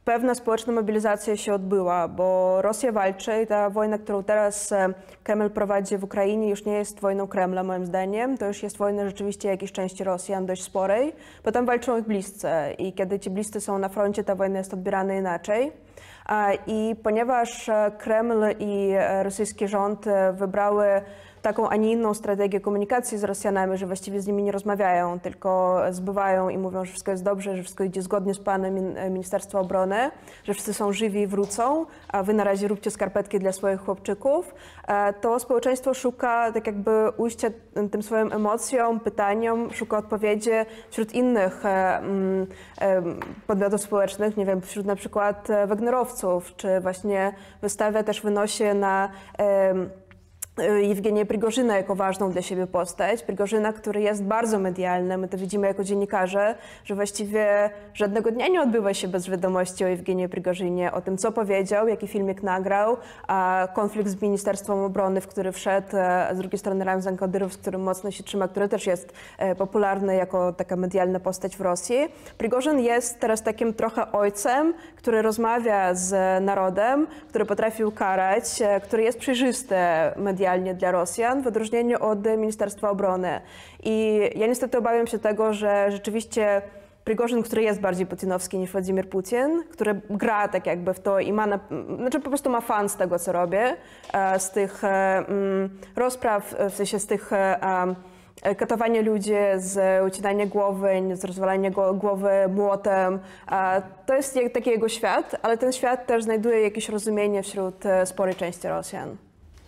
pewna społeczna mobilizacja się odbyła, bo Rosja walczy i ta wojna, którą teraz Kreml prowadzi w Ukrainie, już nie jest wojną Kremla, moim zdaniem. To już jest wojna rzeczywiście jakiejś części Rosjan, dość sporej, bo tam walczą ich bliscy i kiedy ci bliscy są na froncie, ta wojna jest odbierana inaczej. I ponieważ Kreml i rosyjski rząd wybrały taką, a nie inną strategię komunikacji z Rosjanami, że właściwie z nimi nie rozmawiają, tylko zbywają i mówią, że wszystko jest dobrze, że wszystko idzie zgodnie z planem Ministerstwa Obrony, że wszyscy są żywi i wrócą, a wy na razie róbcie skarpetki dla swoich chłopczyków, to społeczeństwo szuka tak jakby ujścia tym swoim emocjom, pytaniom, szuka odpowiedzi wśród innych podmiotów społecznych, nie wiem, wśród na przykład Wagnerowców, czy właśnie wystawia też, wynosi na Jewgenię Prigorzyna jako ważną dla siebie postać. Prigorzyna, który jest bardzo medialny, my to widzimy jako dziennikarze, że właściwie żadnego dnia nie odbywa się bez wiadomości o Jewgenii Prigorzynie, o tym, co powiedział, jaki filmik nagrał, a konflikt z Ministerstwem Obrony, w który wszedł, z drugiej strony Ramzan Kadyrow, z którym mocno się trzyma, który też jest popularny jako taka medialna postać w Rosji. Prigorzyn jest teraz takim trochę ojcem, który rozmawia z narodem, który potrafi ukarać, który jest przejrzysty medialnie dla Rosjan, w odróżnieniu od Ministerstwa Obrony. I ja niestety obawiam się tego, że rzeczywiście Prigorzyn, który jest bardziej putinowski niż Władimir Putin, który gra tak jakby w to i ma, na, znaczy po prostu ma fan z tego, co robię, z tych rozpraw, w sensie z tych katowania ludzi, z ucinania głowy, z rozwalania głowy młotem. To jest taki jego świat, ale ten świat też znajduje jakieś rozumienie wśród sporej części Rosjan.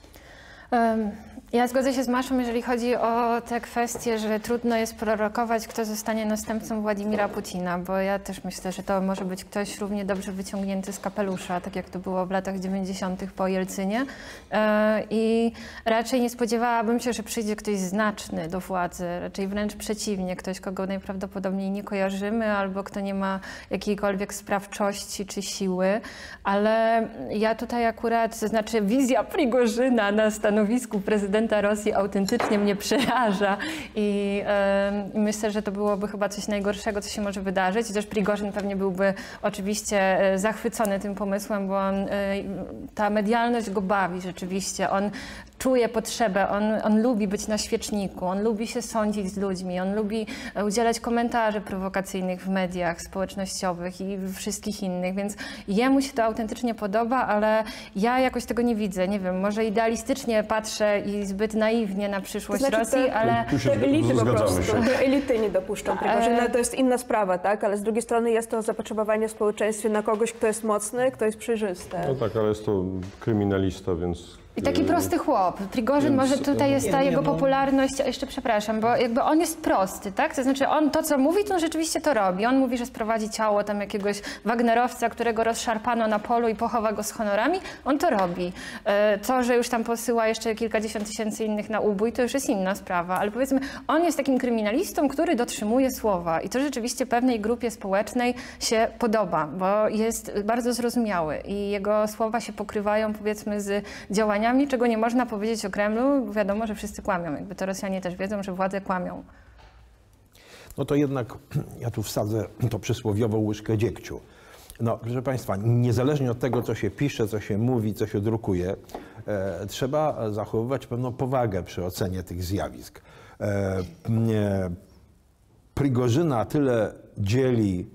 Um, ja zgodzę się z Maszą, jeżeli chodzi o te kwestie, że trudno jest prorokować, kto zostanie następcą Władimira Putina, bo ja też myślę, że to może być ktoś równie dobrze wyciągnięty z kapelusza, tak jak to było w latach dziewięćdziesiątych po Jelcynie. E, I raczej nie spodziewałabym się, że przyjdzie ktoś znaczny do władzy, raczej wręcz przeciwnie, ktoś, kogo najprawdopodobniej nie kojarzymy, albo kto nie ma jakiejkolwiek sprawczości czy siły, ale ja tutaj akurat, to znaczy wizja Prigorzyna na stanowisku prezydenta Rosji autentycznie mnie przeraża i y, myślę, że to byłoby chyba coś najgorszego, co się może wydarzyć. Chociaż Prigorzyn pewnie byłby oczywiście zachwycony tym pomysłem, bo on, y, ta medialność go bawi rzeczywiście. On czuje potrzebę, on, on lubi być na świeczniku, on lubi się sądzić z ludźmi, on lubi udzielać komentarzy prowokacyjnych w mediach społecznościowych i wszystkich innych, więc jemu się to autentycznie podoba, ale ja jakoś tego nie widzę. Nie wiem, może idealistycznie patrzę i zbyt naiwnie na przyszłość to znaczy, Rosji, te, ale... Te elity po prostu, te elity nie dopuszczą Prigorzyna, to jest inna sprawa, tak? Ale z drugiej strony jest to zapotrzebowanie w społeczeństwie na kogoś, kto jest mocny, kto jest przejrzysty. No tak, ale jest to kryminalista, więc... I taki prosty chłop. Prigorzyn, Więc, może tutaj jest ta nie, jego no. popularność, jeszcze przepraszam, bo jakby on jest prosty, tak? To znaczy on to, co mówi, to on rzeczywiście to robi. On mówi, że sprowadzi ciało tam jakiegoś Wagnerowca, którego rozszarpano na polu i pochowa go z honorami. On to robi. To, że już tam posyła jeszcze kilkadziesiąt tysięcy innych na ubój, to już jest inna sprawa. Ale powiedzmy, on jest takim kryminalistą, który dotrzymuje słowa. I to rzeczywiście pewnej grupie społecznej się podoba, bo jest bardzo zrozumiały i jego słowa się pokrywają, powiedzmy, z działaniami, czego nie można powiedzieć o Kremlu, bo wiadomo, że wszyscy kłamią. Jakby to Rosjanie też wiedzą, że władze kłamią. No to jednak ja tu wsadzę to przysłowiową łyżkę dziegciu. No, proszę Państwa, niezależnie od tego, co się pisze, co się mówi, co się drukuje, e, trzeba zachowywać pewną powagę przy ocenie tych zjawisk. E, e, Prigorzyna tyle dzieli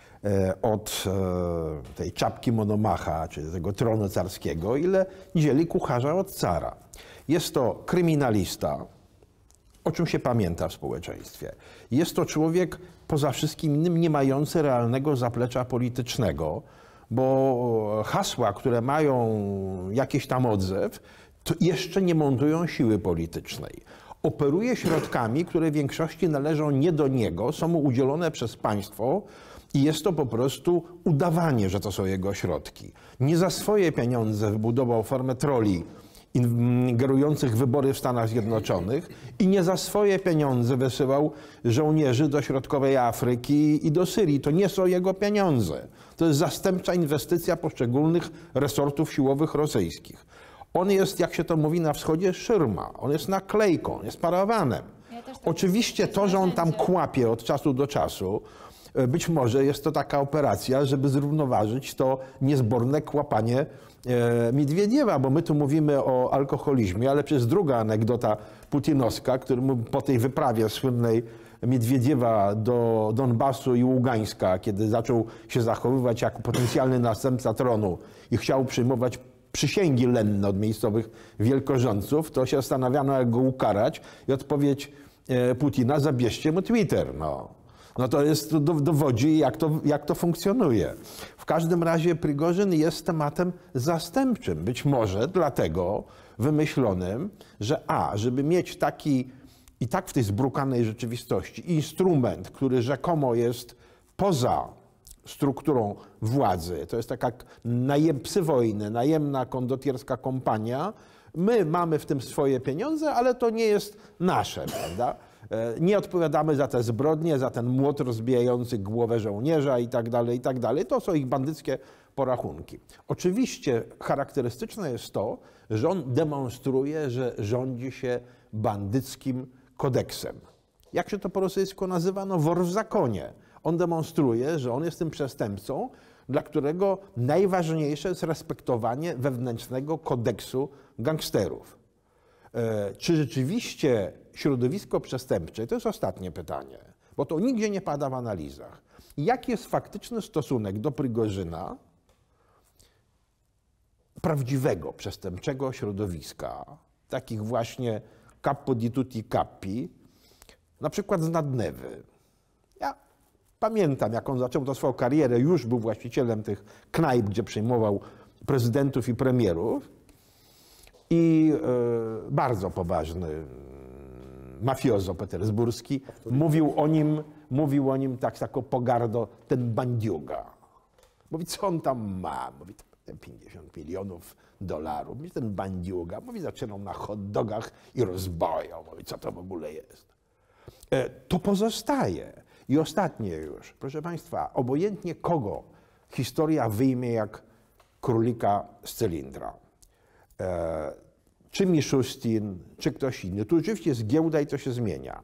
od tej czapki Monomacha, czy tego tronu carskiego, ile dzieli kucharza od cara. Jest to kryminalista, o czym się pamięta w społeczeństwie. Jest to człowiek poza wszystkim innym nie mający realnego zaplecza politycznego, bo hasła, które mają jakiś tam odzew, to jeszcze nie montują siły politycznej. Operuje środkami, które w większości należą nie do niego, są mu udzielone przez państwo, i jest to po prostu udawanie, że to są jego środki. Nie za swoje pieniądze wybudował formę troli ingerujących w wybory w Stanach Zjednoczonych i nie za swoje pieniądze wysyłał żołnierzy do środkowej Afryki i do Syrii. To nie są jego pieniądze. To jest zastępcza inwestycja poszczególnych resortów siłowych rosyjskich. On jest, jak się to mówi na wschodzie, szyrma. On jest naklejką, on jest parawanem. Oczywiście to, że on tam kłapie od czasu do czasu, być może jest to taka operacja, żeby zrównoważyć to niezborne kłapanie Miedwiediewa, bo my tu mówimy o alkoholizmie, ale przecież druga anegdota putinowska, który po tej wyprawie słynnej Miedwiediewa do Donbasu i Ługańska, kiedy zaczął się zachowywać jako potencjalny następca tronu i chciał przyjmować przysięgi lenne od miejscowych wielkorządców, to się zastanawiano, jak go ukarać i odpowiedź Putina: zabierzcie mu Twitter. No, no to jest, to dowodzi, jak to, jak to funkcjonuje. W każdym razie Prigorzyn jest tematem zastępczym, być może dlatego wymyślonym, że a, żeby mieć taki i tak w tej zbrukanej rzeczywistości instrument, który rzekomo jest poza strukturą władzy, to jest taka najem, psy wojny, najemna kondotierska kompania, my mamy w tym swoje pieniądze, ale to nie jest nasze, prawda? Nie odpowiadamy za te zbrodnie, za ten młot rozbijający głowę żołnierza i tak dalej, i tak dalej. To są ich bandyckie porachunki. Oczywiście charakterystyczne jest to, że on demonstruje, że rządzi się bandyckim kodeksem. Jak się to po rosyjsku nazywa? No wor w zakonie. On demonstruje, że on jest tym przestępcą, dla którego najważniejsze jest respektowanie wewnętrznego kodeksu gangsterów. E, czy rzeczywiście środowisko przestępcze, to jest ostatnie pytanie, bo to nigdzie nie pada w analizach, jaki jest faktyczny stosunek do Prigorzyna, prawdziwego przestępczego środowiska, takich właśnie capo di tutti capi, na przykład z Nadnewy. Ja pamiętam, jak on zaczął tę swoją karierę, już był właścicielem tych knajp, gdzie przyjmował prezydentów i premierów i e, bardzo poważny mafiozo petersburski mówił o nim, mówił o nim tak, taką pogardą, ten bandiuga. Mówi, co on tam ma? Mówi, pięćdziesiąt milionów dolarów. Mówi, ten bandiuga. Mówi, zaczynał na hot dogach i rozboją. Mówi, co to w ogóle jest? E, to pozostaje. I ostatnie już, proszę Państwa, obojętnie kogo historia wyjmie jak królika z cylindra. E, czy Miszustin, czy ktoś inny. Tu oczywiście jest giełda i to się zmienia.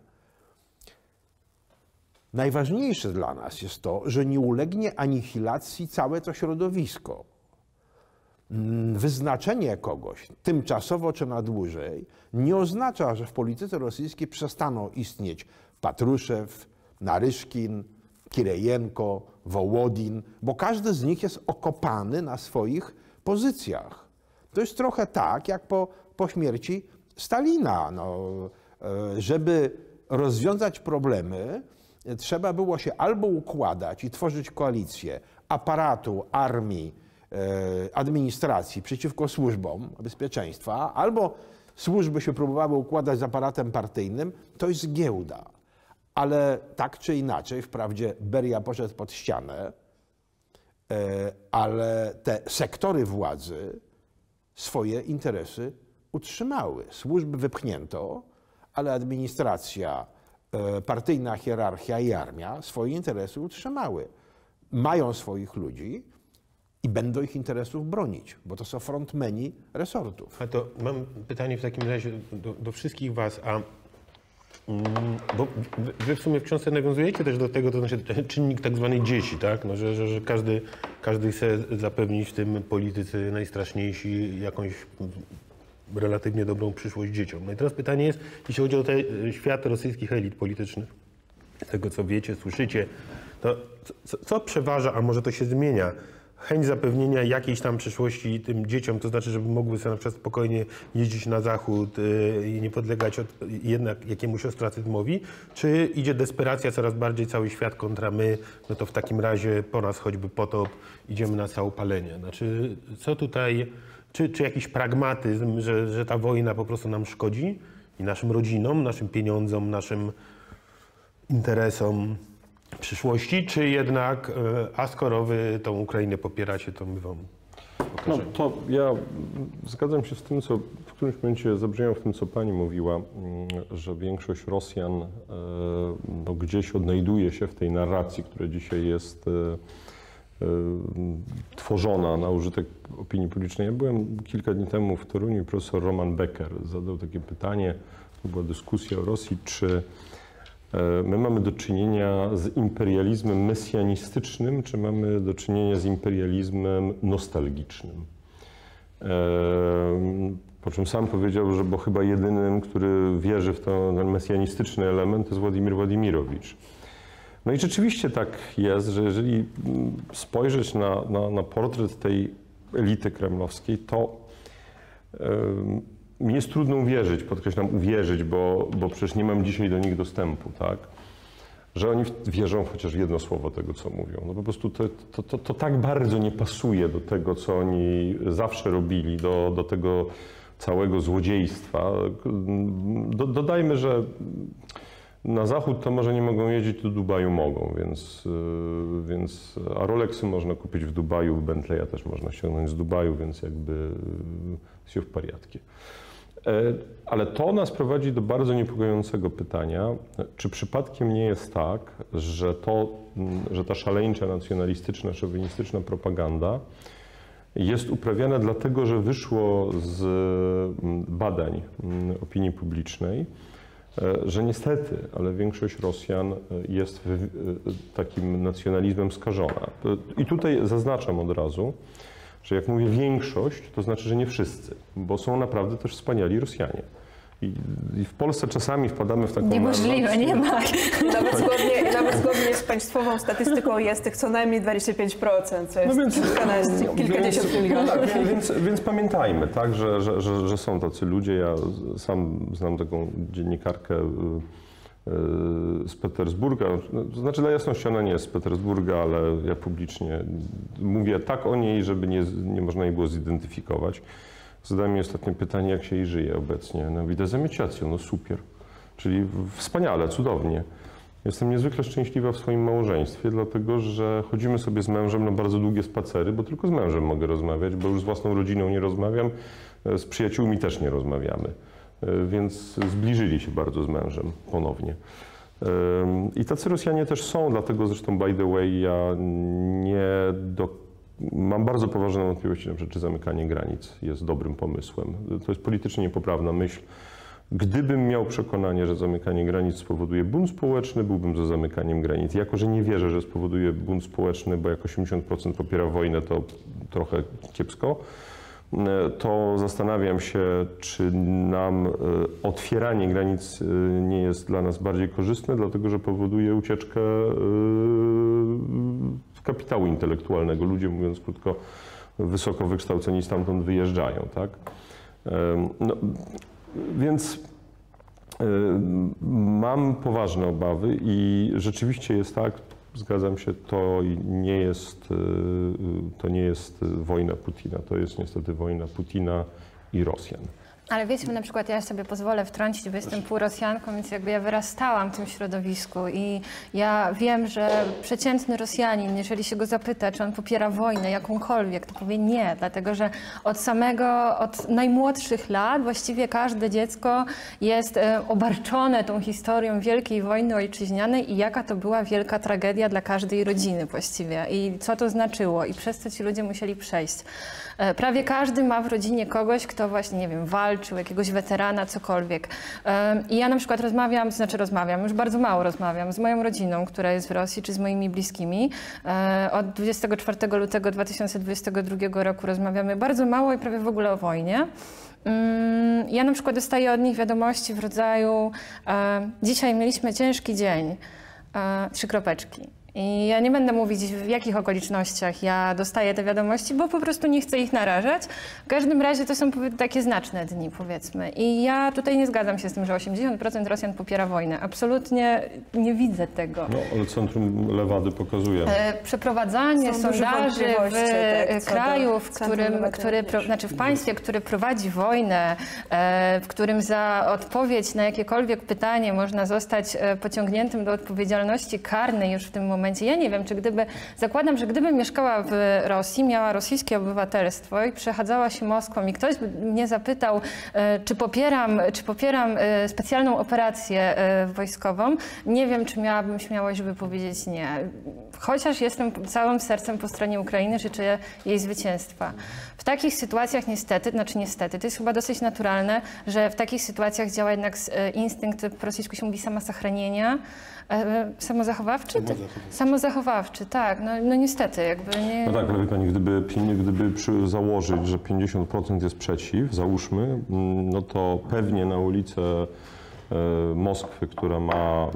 Najważniejsze dla nas jest to, że nie ulegnie anihilacji całe to środowisko. Wyznaczenie kogoś tymczasowo czy na dłużej nie oznacza, że w polityce rosyjskiej przestaną istnieć Patruszew, Naryszkin, Kirejenko, Wołodin, bo każdy z nich jest okopany na swoich pozycjach. To jest trochę tak, jak po, po śmierci Stalina. No, żeby rozwiązać problemy, trzeba było się albo układać i tworzyć koalicję aparatu, armii, administracji przeciwko służbom bezpieczeństwa, albo służby się próbowały układać z aparatem partyjnym, to jest giełda. Ale tak czy inaczej, wprawdzie Beria poszedł pod ścianę, ale te sektory władzy swoje interesy utrzymały. Służby wypchnięto, ale administracja, partyjna hierarchia i armia swoje interesy utrzymały. Mają swoich ludzi i będą ich interesów bronić, bo to są frontmeni resortów. A to mam pytanie w takim razie do, do wszystkich was, a bo wy w sumie w książce nawiązujecie też do tego, to znaczy czynnik tak zwanej dzieci, tak? No, że, że, że każdy, każdy chce zapewnić w tym politycy najstraszniejsi jakąś relatywnie dobrą przyszłość dzieciom. No i teraz pytanie jest, jeśli chodzi o ten świat rosyjskich elit politycznych, z tego co wiecie, słyszycie, to co, co przeważa, a może to się zmienia? Chęć zapewnienia jakiejś tam przyszłości tym dzieciom, to znaczy, żeby mogły sobie na przykład spokojnie jeździć na zachód yy, i nie podlegać od, jednak jakiemuś ostracyzmowi, czy idzie desperacja coraz bardziej, cały świat kontra my, no to w takim razie po nas choćby potop, idziemy na całopalenie. Znaczy, co tutaj, czy, czy jakiś pragmatyzm, że, że ta wojna po prostu nam szkodzi i naszym rodzinom, naszym pieniądzom, naszym interesom przyszłości, czy jednak, a skoro wy tą Ukrainę popieracie, to my wam pokażemy. No to ja zgadzam się z tym, co w którymś momencie zabrzmiało w tym, co pani mówiła, że większość Rosjan no, gdzieś odnajduje się w tej narracji, która dzisiaj jest tworzona na użytek opinii publicznej. Ja byłem kilka dni temu w Toruniu i profesor Roman Becker zadał takie pytanie, to była dyskusja o Rosji, czy My mamy do czynienia z imperializmem mesjanistycznym, czy mamy do czynienia z imperializmem nostalgicznym. Po czym sam powiedział, że bo chyba jedynym, który wierzy w ten mesjanistyczny element, to jest Władimir Władimirowicz. No i rzeczywiście tak jest, że jeżeli spojrzeć na, na, na portret tej elity kremlowskiej, to mi jest trudno uwierzyć, podkreślam uwierzyć, bo, bo przecież nie mam dzisiaj do nich dostępu, tak? Że oni wierzą w chociaż jedno słowo tego, co mówią. No po prostu to, to, to, to tak bardzo nie pasuje do tego, co oni zawsze robili, do, do tego całego złodziejstwa. Do, dodajmy, że na zachód to może nie mogą jeździć, do Dubaju mogą, więc, więc a Rolexy można kupić w Dubaju, Bentleya też można ściągnąć z Dubaju, więc jakby się w pariatkie. Ale to nas prowadzi do bardzo niepokojącego pytania, czy przypadkiem nie jest tak, że, to, że ta szaleńcza, nacjonalistyczna, szowinistyczna propaganda jest uprawiana dlatego, że wyszło z badań opinii publicznej, że niestety, ale większość Rosjan jest takim nacjonalizmem skażona. I tutaj zaznaczam od razu, że jak mówię większość, to znaczy, że nie wszyscy, bo są naprawdę też wspaniali Rosjanie. I, i w Polsce czasami wpadamy w taką... Niemożliwe, nie ma. Nawet zgodnie, nawet zgodnie z państwową statystyką jest tych co najmniej dwadzieścia pięć procent, co jest no więc, kilkanaście, kilkadziesiąt więc, milionów. no tak, więc, więc pamiętajmy, tak, że, że, że, że są tacy ludzie. Ja sam znam taką dziennikarkę z Petersburga. To znaczy, dla jasności, ona nie jest z Petersburga, ale ja publicznie mówię tak o niej, żeby nie, nie można jej było zidentyfikować. Zadałem mi ostatnie pytanie, jak się jej żyje obecnie. No widzę zamieciacją, no super. Czyli wspaniale, cudownie. Jestem niezwykle szczęśliwa w swoim małżeństwie, dlatego że chodzimy sobie z mężem na bardzo długie spacery, bo tylko z mężem mogę rozmawiać, bo już z własną rodziną nie rozmawiam, z przyjaciółmi też nie rozmawiamy. Więc zbliżyli się bardzo z mężem ponownie. I tacy Rosjanie też są, dlatego zresztą by the way ja nie do, mam bardzo poważne wątpliwości, na przykład, czy zamykanie granic jest dobrym pomysłem. To jest politycznie niepoprawna myśl. Gdybym miał przekonanie, że zamykanie granic spowoduje bunt społeczny, byłbym za zamykaniem granic. Jako że nie wierzę, że spowoduje bunt społeczny, bo jak osiemdziesiąt procent popiera wojnę, to trochę kiepsko, to zastanawiam się, czy nam otwieranie granic nie jest dla nas bardziej korzystne, dlatego że powoduje ucieczkę kapitału intelektualnego. Ludzie, mówiąc krótko, wysoko wykształceni stamtąd wyjeżdżają, tak? No, więc mam poważne obawy i rzeczywiście jest tak, zgadzam się, to nie jest, to nie jest wojna Putina, to jest niestety wojna Putina i Rosjan. Ale wiecie, na przykład ja sobie pozwolę wtrącić, bo jestem półrosjanką, więc jakby ja wyrastałam w tym środowisku i ja wiem, że przeciętny Rosjanin, jeżeli się go zapyta, czy on popiera wojnę jakąkolwiek, to powie nie, dlatego że od samego, od najmłodszych lat właściwie każde dziecko jest obarczone tą historią Wielkiej Wojny Ojczyźnianej i jaka to była wielka tragedia dla każdej rodziny właściwie i co to znaczyło i przez co ci ludzie musieli przejść. Prawie każdy ma w rodzinie kogoś, kto właśnie, nie wiem, walczył, jakiegoś weterana, cokolwiek. I ja na przykład rozmawiam, to znaczy rozmawiam, już bardzo mało rozmawiam z moją rodziną, która jest w Rosji, czy z moimi bliskimi. Od dwudziestego czwartego lutego dwa tysiące dwudziestego drugiego roku rozmawiamy bardzo mało i prawie w ogóle o wojnie. Ja na przykład dostaję od nich wiadomości w rodzaju dzisiaj mieliśmy ciężki dzień, trzy kropeczki. I ja nie będę mówić, w jakich okolicznościach ja dostaję te wiadomości, bo po prostu nie chcę ich narażać. W każdym razie to są takie znaczne dni, powiedzmy. I ja tutaj nie zgadzam się z tym, że osiemdziesiąt procent Rosjan popiera wojnę. Absolutnie nie widzę tego. No, ale Centrum Lewady pokazuje. E, przeprowadzanie Są sondaży w tak, kraju, w którym, który, pro, znaczy w państwie, które prowadzi wojnę, e, w którym za odpowiedź na jakiekolwiek pytanie można zostać pociągniętym do odpowiedzialności karnej już w tym momencie, momencie. Ja nie wiem, czy gdyby, zakładam, że gdybym mieszkała w Rosji, miała rosyjskie obywatelstwo i przechadzała się Moskwą i ktoś by mnie zapytał, czy popieram, czy popieram specjalną operację wojskową, nie wiem, czy miałabym śmiałość, żeby powiedzieć nie. Chociaż jestem całym sercem po stronie Ukrainy, życzę jej zwycięstwa. W takich sytuacjach niestety, znaczy niestety, to jest chyba dosyć naturalne, że w takich sytuacjach działa jednak instynkt, po rosyjsku się mówi samosachranienia, samozachowawczy? Samozachowawczy. Samozachowawczy, tak. No, no niestety, jakby nie... No tak, ale wie pani, gdyby, gdyby przy założyć, że pięćdziesiąt procent jest przeciw, załóżmy, no to pewnie na ulicę Moskwy, która ma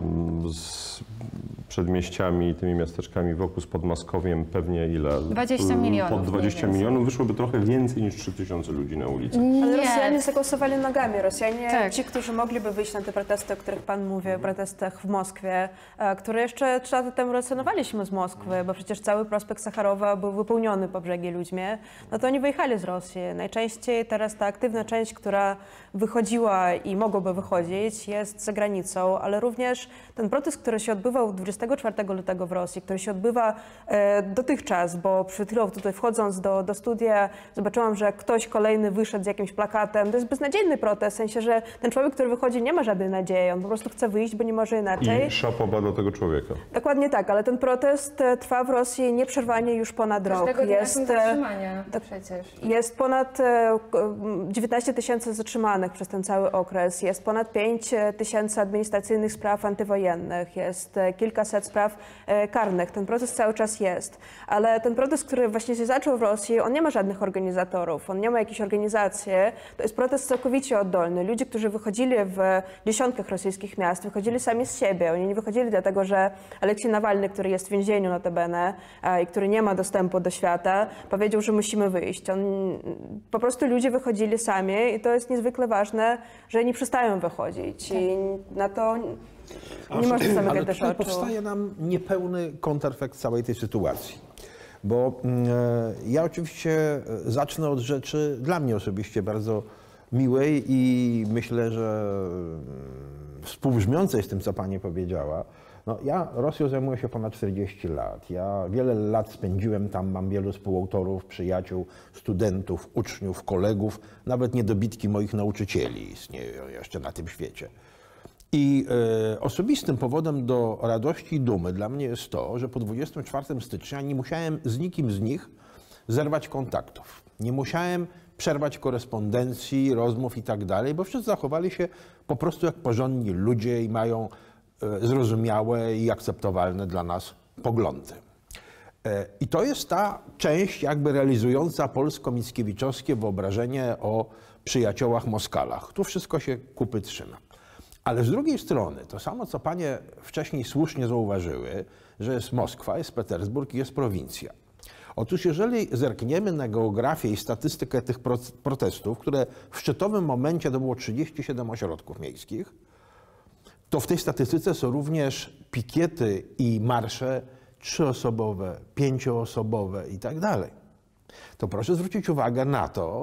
z przedmieściami i tymi miasteczkami wokół z Podmaskowiem pewnie ile? dwadzieścia milionów. Pod dwadzieścia milionów wyszłoby trochę więcej niż trzy tysiące ludzi na ulicy. Ale Nie. Rosjanie zagłosowali nogami. Rosjanie, Tak. ci, którzy mogliby wyjść na te protesty, o których Pan mówi, protestach w Moskwie, e, które jeszcze trzy lata temu relacjonowaliśmy z Moskwy, bo przecież cały prospekt Sacharowa był wypełniony po brzegi ludźmi, no to oni wyjechali z Rosji. Najczęściej teraz ta aktywna część, która wychodziła i mogłaby wychodzić, jest za granicą, ale również ten protest, który się odbywał dwudziestego czwartego lutego w Rosji, który się odbywa e, dotychczas, bo przed chwilą tutaj wchodząc do, do studia zobaczyłam, że ktoś kolejny wyszedł z jakimś plakatem. To jest beznadziejny protest, w sensie, że ten człowiek, który wychodzi, nie ma żadnej nadziei. On po prostu chce wyjść, bo nie może inaczej. I szapoba do tego człowieka. Dokładnie tak, ale ten protest e, trwa w Rosji nieprzerwanie już ponad rok. Każdego dnia są Jest, zatrzymania tak, przecież. jest ponad e, dziewiętnaście tysięcy zatrzymanych przez ten cały okres. Jest ponad pięć tysięcy administracyjnych spraw antywojennych. Jest e, kilkaset spraw e, karnych. Ten protest cały czas jest. Ale ten protest, który właśnie się zaczął w Rosji, on nie ma żadnych organizatorów. On nie ma jakiejś organizacji. To jest protest całkowicie oddolny. Ludzie, którzy wychodzili w dziesiątkach rosyjskich miast, wychodzili sami z siebie. Oni nie wychodzili dlatego, że Aleksiej Nawalny, który jest w więzieniu notabene e, i który nie ma dostępu do świata, powiedział, że musimy wyjść. On, po prostu ludzie wychodzili sami i to jest niezwykle ważne, że nie przestają wychodzić. I na to nie można Ale zamykać też tutaj oczu. powstaje nam niepełny kontrefekt całej tej sytuacji. Bo mm, ja oczywiście zacznę od rzeczy dla mnie osobiście bardzo miłej i myślę, że współbrzmiącej z tym, co pani powiedziała. No, ja Rosją zajmuję się ponad czterdzieści lat. Ja wiele lat spędziłem tam, mam wielu współautorów, przyjaciół, studentów, uczniów, kolegów, nawet niedobitki moich nauczycieli istnieją jeszcze na tym świecie. I e, osobistym powodem do radości i dumy dla mnie jest to, że po dwudziestego czwartego stycznia nie musiałem z nikim z nich zerwać kontaktów. Nie musiałem przerwać korespondencji, rozmów i tak dalej, bo wszyscy zachowali się po prostu jak porządni ludzie i mają e, zrozumiałe i akceptowalne dla nas poglądy. E, I to jest ta część jakby realizująca polsko-mickiewiczowskie wyobrażenie o przyjaciołach Moskalach. Tu wszystko się kupy trzyma. Ale z drugiej strony, to samo, co panie wcześniej słusznie zauważyły, że jest Moskwa, jest Petersburg i jest prowincja. Otóż jeżeli zerkniemy na geografię i statystykę tych protestów, które w szczytowym momencie to było trzydzieści siedem ośrodków miejskich, to w tej statystyce są również pikiety i marsze trzyosobowe, pięcioosobowe i tak dalej. To proszę zwrócić uwagę na to,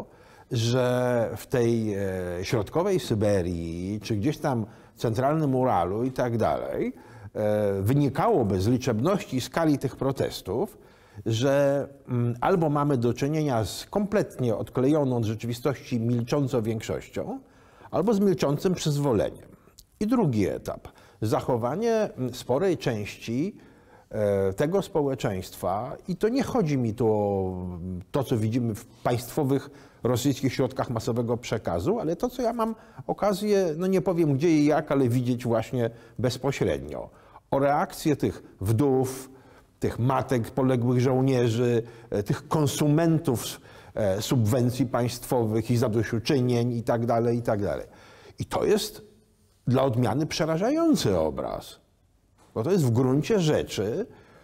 że w tej e, środkowej Syberii, czy gdzieś tam centralnym Uralu i tak dalej, e, wynikałoby z liczebności i skali tych protestów, że m, albo mamy do czynienia z kompletnie odklejoną od rzeczywistości milczącą większością, albo z milczącym przyzwoleniem. I drugi etap. Zachowanie sporej części e, tego społeczeństwa, i to nie chodzi mi tu o to, co widzimy w państwowych rosyjskich środkach masowego przekazu, ale to, co ja mam okazję, no nie powiem gdzie i jak, ale widzieć właśnie bezpośrednio. O reakcję tych wdów, tych matek poległych żołnierzy, tych konsumentów subwencji państwowych i zadośćuczynień i tak dalej, i tak dalej. I to jest dla odmiany przerażający obraz, bo to jest w gruncie rzeczy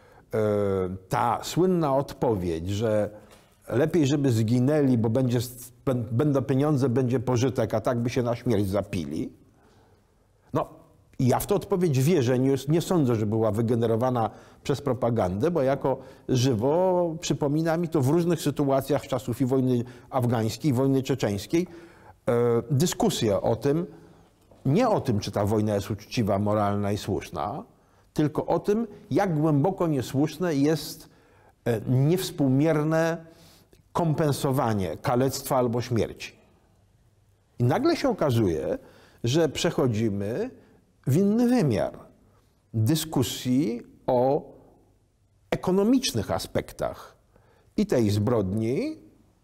ta słynna odpowiedź, że lepiej, żeby zginęli, bo będzie, będą pieniądze, będzie pożytek, a tak by się na śmierć zapili. No, ja w tę odpowiedź wierzę, nie, nie sądzę, że była wygenerowana przez propagandę, bo jako żywo przypomina mi to w różnych sytuacjach czasów i wojny afgańskiej, i wojny czeczeńskiej, e, dyskusję o tym, nie o tym, czy ta wojna jest uczciwa, moralna i słuszna, tylko o tym, jak głęboko niesłuszne jest niewspółmierne kompensowanie kalectwa albo śmierci. I nagle się okazuje, że przechodzimy w inny wymiar dyskusji o ekonomicznych aspektach i tej zbrodni,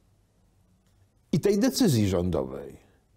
i tej decyzji rządowej.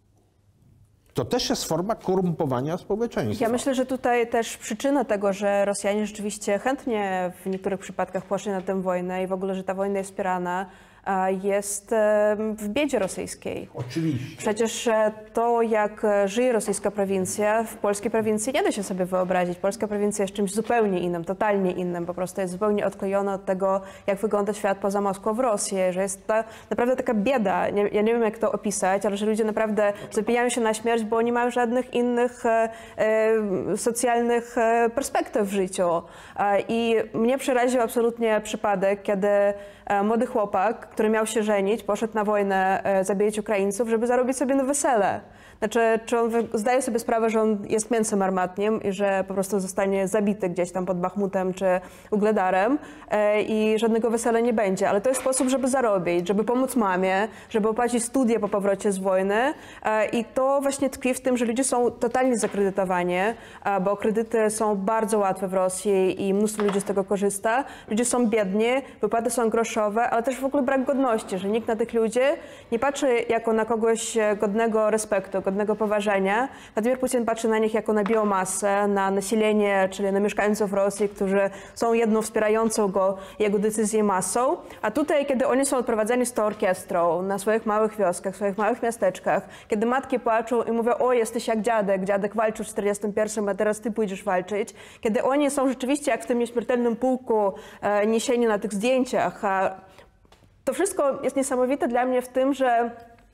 To też jest forma korumpowania społeczeństwa. Ja myślę, że tutaj też przyczyna tego, że Rosjanie rzeczywiście chętnie w niektórych przypadkach poszli na tę wojnę i w ogóle, że ta wojna jest wspierana, jest w biedzie rosyjskiej. Oczywiście. Przecież to, jak żyje rosyjska prowincja, w polskiej prowincji nie da się sobie wyobrazić. Polska prowincja jest czymś zupełnie innym, totalnie innym. Po prostu jest zupełnie odklejona od tego, jak wygląda świat poza Moskwą w Rosji. Że jest ta, naprawdę taka bieda. Nie, ja nie wiem, jak to opisać, ale że ludzie naprawdę zapijają się na śmierć, bo nie mają żadnych innych e, e, socjalnych e, perspektyw w życiu. E, I mnie przeraził absolutnie przypadek, kiedy e, młody chłopak, który miał się żenić, poszedł na wojnę e, zabijać Ukraińców, żeby zarobić sobie na wesele. Znaczy, czy on zdaje sobie sprawę, że on jest mięsem armatnim i że po prostu zostanie zabity gdzieś tam pod Bachmutem czy Ugledarem e, i żadnego wesela nie będzie. Ale to jest sposób, żeby zarobić, żeby pomóc mamie, żeby opłacić studia po powrocie z wojny. E, I to właśnie tkwi w tym, że ludzie są totalnie zakredytowani, e, bo kredyty są bardzo łatwe w Rosji i mnóstwo ludzi z tego korzysta. Ludzie są biedni, wypłaty są groszowe, ale też w ogóle brak godności, że nikt na tych ludzi nie patrzy jako na kogoś godnego respektu, godnego poważania. Władimir Putin patrzy na nich jako na biomasę, na nasilenie, czyli na mieszkańców Rosji, którzy są jedną wspierającą go, jego decyzję masą. A tutaj, kiedy oni są odprowadzeni z tą orkiestrą na swoich małych wioskach, swoich małych miasteczkach, kiedy matki płaczą i mówią: o, jesteś jak dziadek, dziadek walczył w czterdziestym pierwszym, a teraz ty pójdziesz walczyć. Kiedy oni są rzeczywiście jak w tym nieśmiertelnym pułku e, niesieni na tych zdjęciach. A to wszystko jest niesamowite dla mnie w tym, że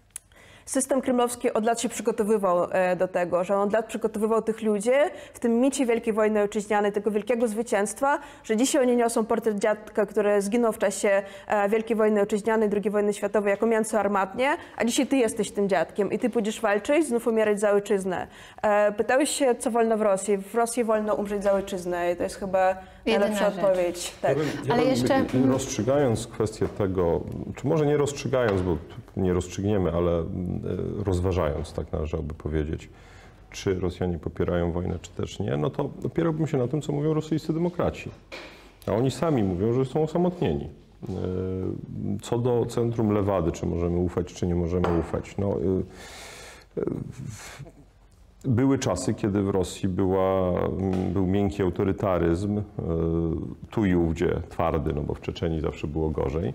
system kremlowski od lat się przygotowywał do tego, że on od lat przygotowywał tych ludzi w tym micie Wielkiej Wojny Ojczyźnianej, tego wielkiego zwycięstwa, że dzisiaj oni niosą portret dziadka, który zginął w czasie Wielkiej Wojny Ojczyźnianej, drugiej wojny światowej jako mięso armatnie, a dzisiaj ty jesteś tym dziadkiem i ty pójdziesz walczyć, znów umierać za ojczyznę. Pytałeś się, co wolno w Rosji. W Rosji wolno umrzeć za ojczyznę i to jest chyba najlepsza odpowiedź. Tak. Ja bym, ja Ale bym, jeszcze... Rozstrzygając kwestię tego, czy może nie rozstrzygając, bo nie rozstrzygniemy, ale rozważając, tak należałoby powiedzieć, czy Rosjanie popierają wojnę, czy też nie, no to opierałbym się na tym, co mówią rosyjscy demokraci. A oni sami mówią, że są osamotnieni. Co do centrum Lewady, czy możemy ufać, czy nie możemy ufać. No, były czasy, kiedy w Rosji była, był miękki autorytaryzm, tu i ówdzie twardy, no bo w Czeczenii zawsze było gorzej.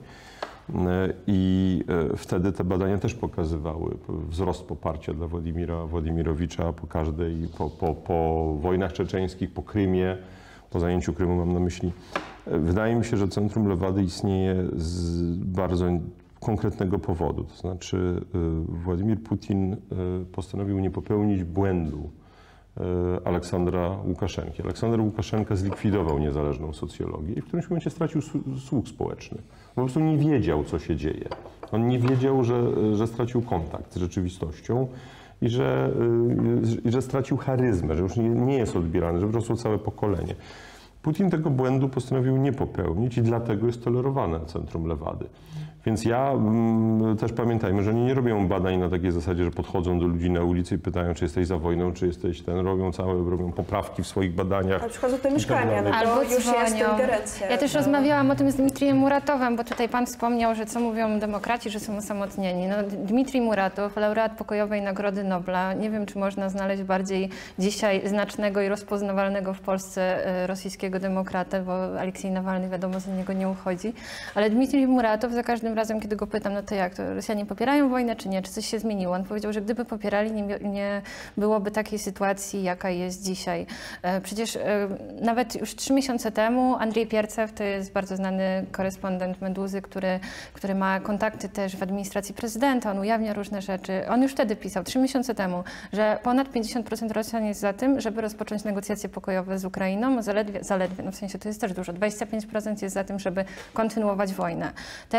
I wtedy te badania też pokazywały wzrost poparcia dla Władimira Władimirowicza po każdej, po, po, po wojnach czeczeńskich, po Krymie, po zajęciu Krymu mam na myśli. Wydaje mi się, że centrum Lewady istnieje z bardzo konkretnego powodu. To znaczy Władimir Putin postanowił nie popełnić błędu Aleksandra Łukaszenki. Aleksander Łukaszenka zlikwidował niezależną socjologię i w którymś momencie stracił słuch społeczny. Po prostu nie wiedział, co się dzieje. On nie wiedział, że, że stracił kontakt z rzeczywistością i że, i że stracił charyzmę, że już nie, nie jest odbierany, że wyrosło całe pokolenie. Putin tego błędu postanowił nie popełnić i dlatego jest tolerowane centrum Lewady. Więc ja m, też pamiętajmy, że oni nie robią badań na takiej zasadzie, że podchodzą do ludzi na ulicy i pytają, czy jesteś za wojną, czy jesteś ten. Robią całe, robią poprawki w swoich badaniach. A przychodzą do mieszkania, no to Albo już jest dzwonią. ingerencja. Ja też no. rozmawiałam o tym z Dmitrijem Muratowem, bo tutaj pan wspomniał, że co mówią demokraci, że są osamotnieni. No, Dmitrij Muratow, laureat pokojowej Nagrody Nobla. Nie wiem, czy można znaleźć bardziej dzisiaj znacznego i rozpoznawalnego w Polsce rosyjskiego demokratę, bo Aleksiej Nawalny wiadomo z niego nie uchodzi. Ale Dmitrij Muratow za każdym razem, kiedy go pytam, no to jak, to Rosjanie popierają wojnę, czy nie? Czy coś się zmieniło? On powiedział, że gdyby popierali, nie, nie byłoby takiej sytuacji, jaka jest dzisiaj. Przecież nawet już trzy miesiące temu Andrzej Piercew, to jest bardzo znany korespondent Meduzy, który, który ma kontakty też w administracji prezydenta, on ujawnia różne rzeczy. On już wtedy pisał, trzy miesiące temu, że ponad pięćdziesiąt procent Rosjan jest za tym, żeby rozpocząć negocjacje pokojowe z Ukrainą, zaledwie, zaledwie no w sensie to jest też dużo, dwadzieścia pięć procent jest za tym, żeby kontynuować wojnę. Teraz ta sytuacja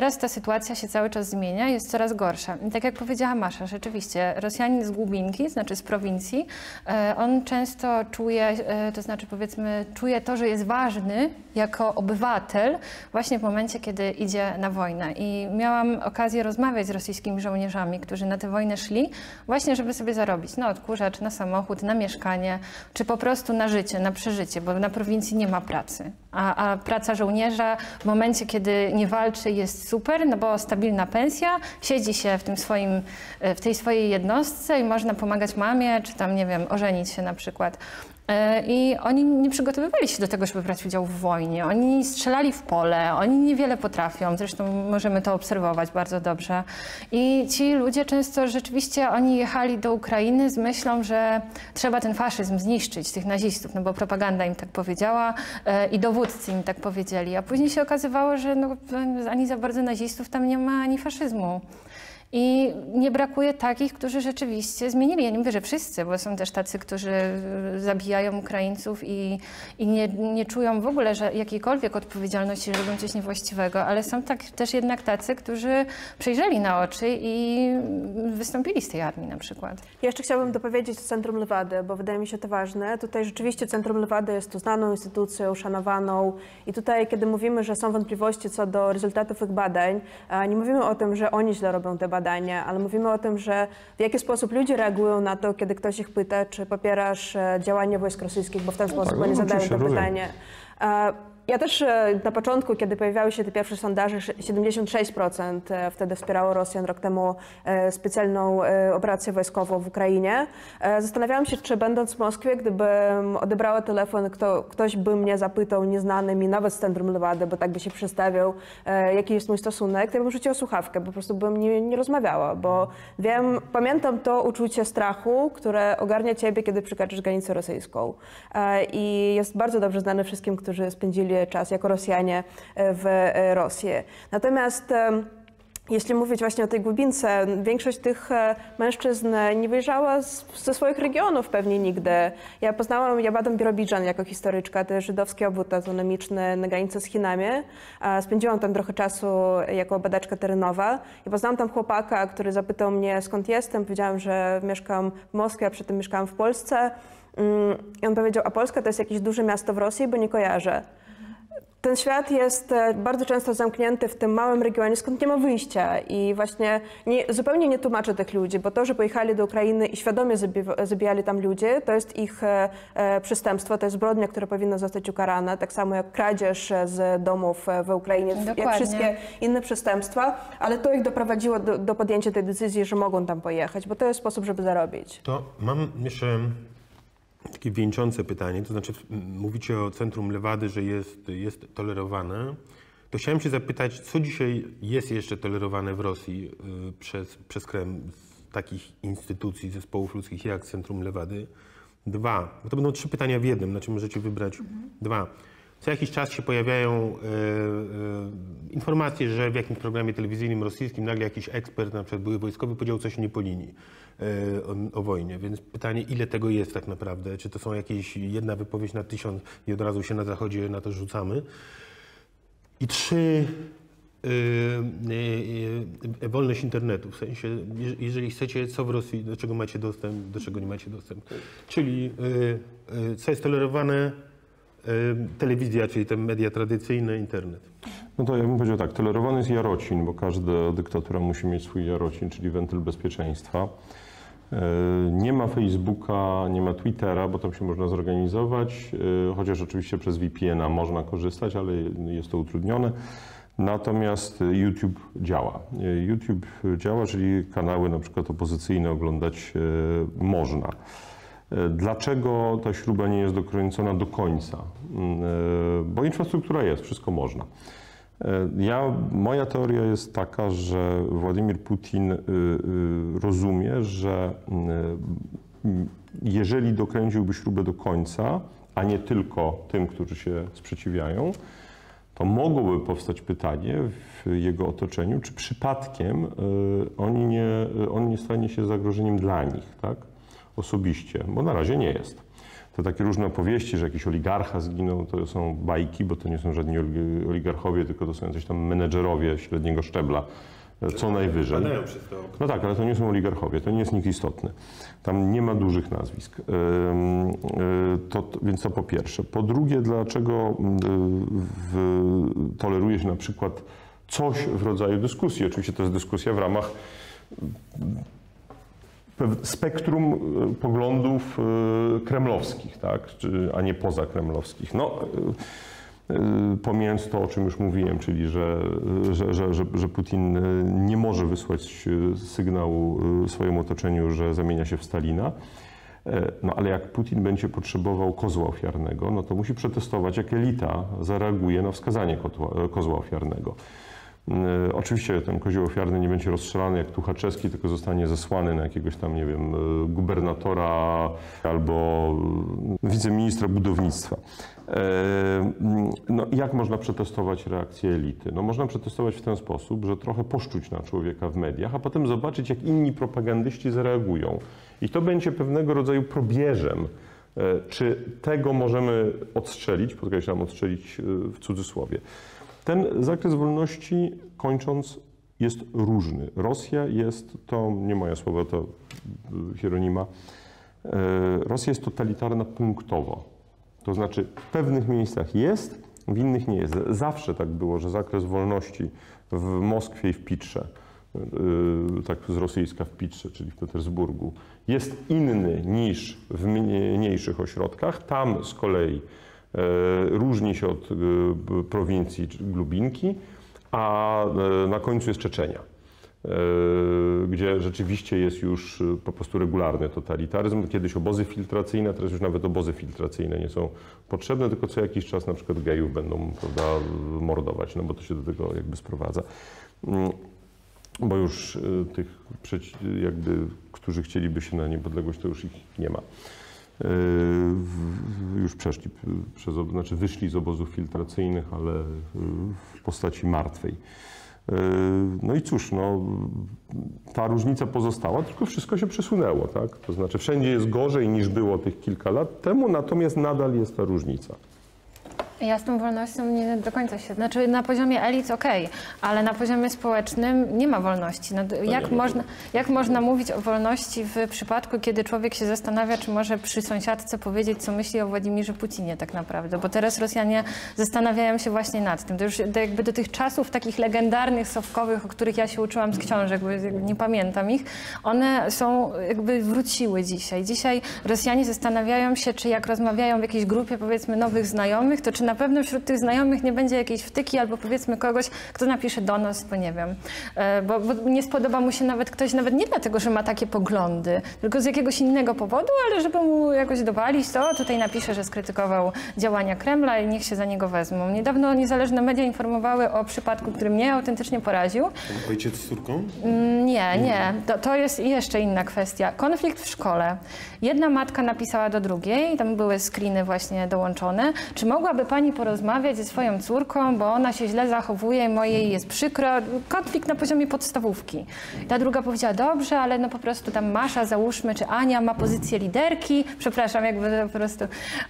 sytuacja się cały czas zmienia, jest coraz gorsza. I tak jak powiedziała Masza, rzeczywiście Rosjanin z głubinki, znaczy z prowincji, on często czuje, to znaczy powiedzmy, czuje to, że jest ważny jako obywatel właśnie w momencie, kiedy idzie na wojnę. I miałam okazję rozmawiać z rosyjskimi żołnierzami, którzy na tę wojnę szli, właśnie żeby sobie zarobić na odkurzacz, na samochód, na mieszkanie, czy po prostu na życie, na przeżycie, bo na prowincji nie ma pracy. A, a praca żołnierza w momencie, kiedy nie walczy, jest super, no bo stabilna pensja, siedzi się w tym swoim, w tej swojej jednostce i można pomagać mamie, czy tam, nie wiem, ożenić się na przykład. I oni nie przygotowywali się do tego, żeby brać udział w wojnie. Oni strzelali w pole, oni niewiele potrafią, zresztą możemy to obserwować bardzo dobrze. I ci ludzie często rzeczywiście, oni jechali do Ukrainy z myślą, że trzeba ten faszyzm zniszczyć, tych nazistów, no bo propaganda im tak powiedziała i dowódcy im tak powiedzieli. A później się okazywało, że no, ani za bardzo nazistów tam nie ma, ani faszyzmu. I nie brakuje takich, którzy rzeczywiście zmienili. Ja nie mówię, że wszyscy, bo są też tacy, którzy zabijają Ukraińców i, i nie, nie czują w ogóle że jakiejkolwiek odpowiedzialności, że robią coś niewłaściwego, ale są tak, też jednak tacy, którzy przejrzeli na oczy i wystąpili z tej armii na przykład. Ja jeszcze chciałabym dopowiedzieć o Centrum Lewady, bo wydaje mi się to ważne. Tutaj rzeczywiście Centrum Lewady jest tu znaną instytucją, szanowaną i tutaj, kiedy mówimy, że są wątpliwości co do rezultatów ich badań, nie mówimy o tym, że oni źle robią te badania, ale mówimy o tym, że w jaki sposób ludzie reagują na to, kiedy ktoś ich pyta, czy popierasz działania wojsk rosyjskich, bo w ten sposób tak, oni no, zadają to rozumiem. pytanie. Ja też na początku, kiedy pojawiały się te pierwsze sondaże, siedemdziesiąt sześć procent wtedy wspierało Rosjan rok temu specjalną operację wojskową w Ukrainie. Zastanawiałam się, czy będąc w Moskwie, gdybym odebrała telefon, kto, ktoś by mnie zapytał, nieznany mi, nawet z Centrum Lewady, bo tak by się przedstawiał, jaki jest mój stosunek, to ja bym rzuciła słuchawkę, po prostu bym nie, nie rozmawiała, bo wiem, pamiętam to uczucie strachu, które ogarnia ciebie, kiedy przekraczasz granicę rosyjską. I jest bardzo dobrze znane wszystkim, którzy spędzili czas jako Rosjanie w Rosji. Natomiast jeśli mówić właśnie o tej głubince, większość tych mężczyzn nie wyjeżdżała z, ze swoich regionów pewnie nigdy. Ja poznałam Jabadą Birobidżan jako historyczka, to jest żydowski obwód autonomiczny na granicy z Chinami. Spędziłam tam trochę czasu jako badaczka terenowa i poznałam tam chłopaka, który zapytał mnie, skąd jestem. Powiedziałam, że mieszkam w Moskwie, a przedtem mieszkałam w Polsce. I on powiedział, a Polska to jest jakieś duże miasto w Rosji, bo nie kojarzę. Ten świat jest bardzo często zamknięty w tym małym regionie, skąd nie ma wyjścia i właśnie nie, zupełnie nie tłumaczę tych ludzi, bo to, że pojechali do Ukrainy i świadomie zabijali tam ludzi, to jest ich e, przestępstwo, to jest zbrodnia, która powinna zostać ukarana, tak samo jak kradzież z domów w Ukrainie, Dokładnie. jak wszystkie inne przestępstwa, ale to ich doprowadziło do, do podjęcia tej decyzji, że mogą tam pojechać, bo to jest sposób, żeby zarobić. To mam jeszcze takie wieńczące pytanie, to znaczy mówicie o Centrum Lewady, że jest, jest tolerowane. To chciałem się zapytać, co dzisiaj jest jeszcze tolerowane w Rosji y, przez, przez Kreml z takich instytucji, zespołów ludzkich jak Centrum Lewady? Dwa, bo to będą trzy pytania w jednym, znaczy możecie wybrać mhm. dwa. Co jakiś czas się pojawiają y, y, informacje, że w jakimś programie telewizyjnym rosyjskim nagle jakiś ekspert, na przykład były wojskowy, powiedział coś nie po linii y, o, o wojnie. Więc pytanie, ile tego jest tak naprawdę? Czy to są jakieś jedna wypowiedź na tysiąc i od razu się na Zachodzie na to rzucamy? I trzy, y, y, y, wolność internetu. W sensie, jeżeli chcecie, co w Rosji, do czego macie dostęp, do czego nie macie dostęp. Czyli y, y, co jest tolerowane, telewizja, czyli te media tradycyjne, internet. No to ja bym powiedział tak, tolerowany jest jarocin, bo każda dyktatura musi mieć swój jarocin, czyli wentyl bezpieczeństwa. Nie ma Facebooka, nie ma Twittera, bo tam się można zorganizować, chociaż oczywiście przez V P N a można korzystać, ale jest to utrudnione. Natomiast YouTube działa. YouTube działa, czyli kanały na przykład opozycyjne oglądać można. Dlaczego ta śruba nie jest dokręcona do końca? Bo infrastruktura jest, wszystko można. Ja, moja teoria jest taka, że Władimir Putin rozumie, że jeżeli dokręciłby śrubę do końca, a nie tylko tym, którzy się sprzeciwiają, to mogłoby powstać pytanie w jego otoczeniu, czy przypadkiem oni nie, on nie stanie się zagrożeniem dla nich, tak? Osobiście, bo na razie nie jest. te takie różne opowieści, że jakiś oligarcha zginął, to są bajki, bo to nie są żadni oligarchowie, tylko to są jacyś tam menedżerowie średniego szczebla, co najwyżej. No tak, ale to nie są oligarchowie, to nie jest nikt istotny. Tam nie ma dużych nazwisk. To, więc to po pierwsze. Po drugie, dlaczego w, toleruje się na przykład coś w rodzaju dyskusji? Oczywiście to jest dyskusja w ramach spektrum poglądów kremlowskich, tak? A nie pozakremlowskich. No, pomijając to, o czym już mówiłem, czyli że, że, że, że, że Putin nie może wysłać sygnału swojemu otoczeniu, że zamienia się w Stalina, no ale jak Putin będzie potrzebował kozła ofiarnego, no to musi przetestować, jak elita zareaguje na wskazanie kozła ofiarnego. Oczywiście ten kozioł ofiarny nie będzie rozstrzelany jak Tuchaczewski, tylko zostanie zesłany na jakiegoś tam, nie wiem, gubernatora albo wiceministra budownictwa. No, jak można przetestować reakcję elity? No, można przetestować w ten sposób, że trochę poszczuć na człowieka w mediach, a potem zobaczyć, jak inni propagandyści zareagują. I to będzie pewnego rodzaju probierzem, czy tego możemy odstrzelić, podkreślam, odstrzelić w cudzysłowie. Ten zakres wolności, kończąc, jest różny. Rosja jest, to nie moje słowa, to Hieronima, Rosja jest totalitarna punktowo. To znaczy w pewnych miejscach jest, w innych nie jest. Zawsze tak było, że zakres wolności w Moskwie i w Pitrze, tak z rosyjska w Pitrze, czyli w Petersburgu, jest inny niż w mniejszych ośrodkach. Tam z kolei różni się od prowincji Glubinki, a na końcu jest Czeczenia, gdzie rzeczywiście jest już po prostu regularny totalitaryzm. Kiedyś obozy filtracyjne, teraz już nawet obozy filtracyjne nie są potrzebne, tylko co jakiś czas na przykład gejów będą, prawda, mordować, no bo to się do tego jakby sprowadza. Bo już tych, jakby, którzy chcieliby się na niepodległość, to już ich nie ma. Już przeszli, przez, znaczy wyszli z obozów filtracyjnych, ale w postaci martwej. No i cóż, no, ta różnica pozostała, tylko wszystko się przesunęło, tak? To znaczy wszędzie jest gorzej niż było tych kilka lat temu, natomiast nadal jest ta różnica. Ja z tą wolnością nie do końca się... Znaczy na poziomie elit okej, okay, ale na poziomie społecznym nie ma wolności. No, jak, można, jak można mówić o wolności w przypadku, kiedy człowiek się zastanawia, czy może przy sąsiadce powiedzieć, co myśli o Władimirze Putinie tak naprawdę? Bo teraz Rosjanie zastanawiają się właśnie nad tym. To już do, jakby do tych czasów takich legendarnych, sowkowych, o których ja się uczyłam z książek, bo nie pamiętam ich, one są jakby wróciły dzisiaj. Dzisiaj Rosjanie zastanawiają się, czy jak rozmawiają w jakiejś grupie, powiedzmy, nowych znajomych, to czy na pewno wśród tych znajomych nie będzie jakiejś wtyki albo powiedzmy kogoś, kto napisze do nas, bo nie wiem, bo, bo nie spodoba mu się nawet ktoś, nawet nie dlatego, że ma takie poglądy, tylko z jakiegoś innego powodu, ale żeby mu jakoś dowalić, to tutaj napisze, że skrytykował działania Kremla i niech się za niego wezmą. Niedawno niezależne media informowały o przypadku, który mnie autentycznie poraził. Ojciec z córką? Nie, nie. To, to jest jeszcze inna kwestia. Konflikt w szkole. Jedna matka napisała do drugiej, tam były screeny właśnie dołączone, czy mogłaby pani porozmawiać ze swoją córką, bo ona się źle zachowuje, mojej jest przykro. Konflikt na poziomie podstawówki. Ta druga powiedziała, dobrze, ale no po prostu tam Masza, załóżmy, czy Ania ma pozycję liderki, przepraszam, jakby po prostu.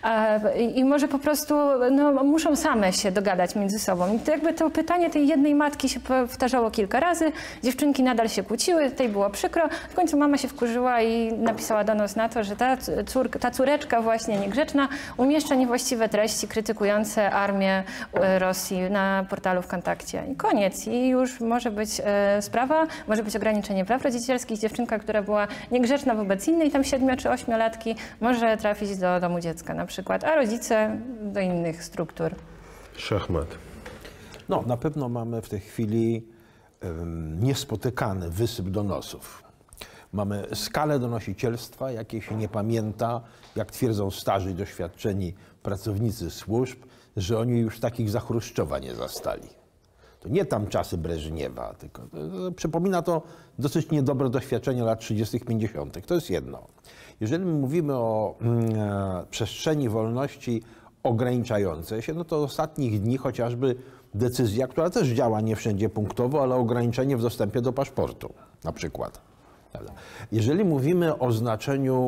I, i może po prostu no, muszą same się dogadać między sobą. I to jakby to pytanie tej jednej matki się powtarzało kilka razy, dziewczynki nadal się kłóciły, tej było przykro, w końcu mama się wkurzyła i napisała do nas na to, że ta, córka, ta córeczka właśnie niegrzeczna umieszcza niewłaściwe treści krytykujące armię Rosji na portalu WKontakcie. I koniec. I już może być e, sprawa, może być ograniczenie praw rodzicielskich. Dziewczynka, która była niegrzeczna wobec innej, tam siedmiu czy ośmiolatki, może trafić do domu dziecka na przykład, a rodzice do innych struktur. Szachmat. No, na pewno mamy w tej chwili um, niespotykany wysyp donosów. Mamy skalę donosicielstwa, jakiej się nie pamięta, jak twierdzą starzy i doświadczeni pracownicy służb, że oni już takich za Chruszczowa nie zastali. To nie tam czasy Breżniewa, tylko to, to, przypomina to dosyć niedobre doświadczenie lat trzydziestych, pięćdziesiątych. To jest jedno. Jeżeli mówimy o mm, przestrzeni wolności ograniczającej się, no to ostatnich dni chociażby decyzja, która też działa nie wszędzie punktowo, ale ograniczenie w dostępie do paszportu na przykład. Jeżeli mówimy o znaczeniu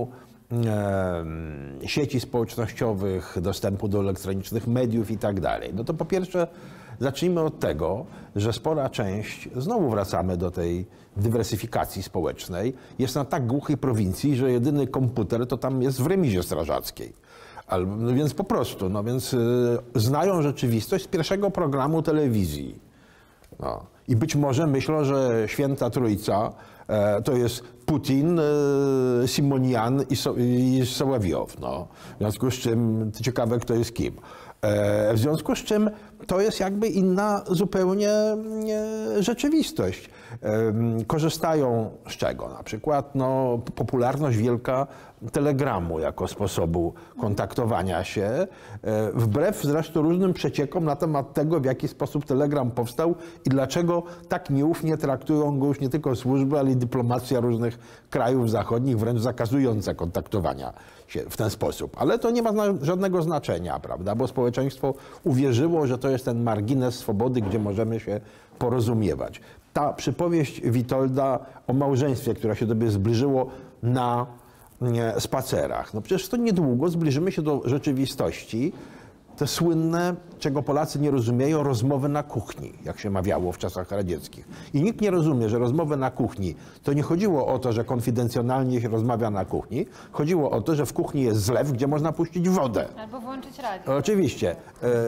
sieci społecznościowych, dostępu do elektronicznych mediów i tak dalej. No to po pierwsze zacznijmy od tego, że spora część, znowu wracamy do tej dywersyfikacji społecznej, jest na tak głuchej prowincji, że jedyny komputer to tam jest w remizie strażackiej. Albo, no więc po prostu, no więc y, znają rzeczywistość z pierwszego programu telewizji. No. I być może myślą, że Święta Trójca e, to jest Putin, e, Simonian i, so, i Sołowiow. No. W związku z czym ciekawe, kto jest kim. E, w związku z czym to jest jakby inna zupełnie e, rzeczywistość. E, korzystają z czego? Na przykład no, popularność wielka telegramu jako sposobu kontaktowania się, e, wbrew zresztą różnym przeciekom na temat tego, w jaki sposób telegram powstał i dlaczego tak nieufnie traktują go już nie tylko służby, ale i dyplomacja różnych krajów zachodnich, wręcz zakazująca kontaktowania się w ten sposób. Ale to nie ma żadnego znaczenia, prawda, bo społeczeństwo uwierzyło, że to jest ten margines swobody, gdzie możemy się porozumiewać. Ta przypowieść Witolda o małżeństwie, która się do mnie zbliżyło na spacerach. No przecież to niedługo zbliżymy się do rzeczywistości. Te słynne, czego Polacy nie rozumieją, rozmowy na kuchni, jak się mawiało w czasach radzieckich. I nikt nie rozumie, że rozmowy na kuchni to nie chodziło o to, że konfidencjonalnie się rozmawia na kuchni. Chodziło o to, że w kuchni jest zlew, gdzie można puścić wodę. Albo włączyć radio. Oczywiście.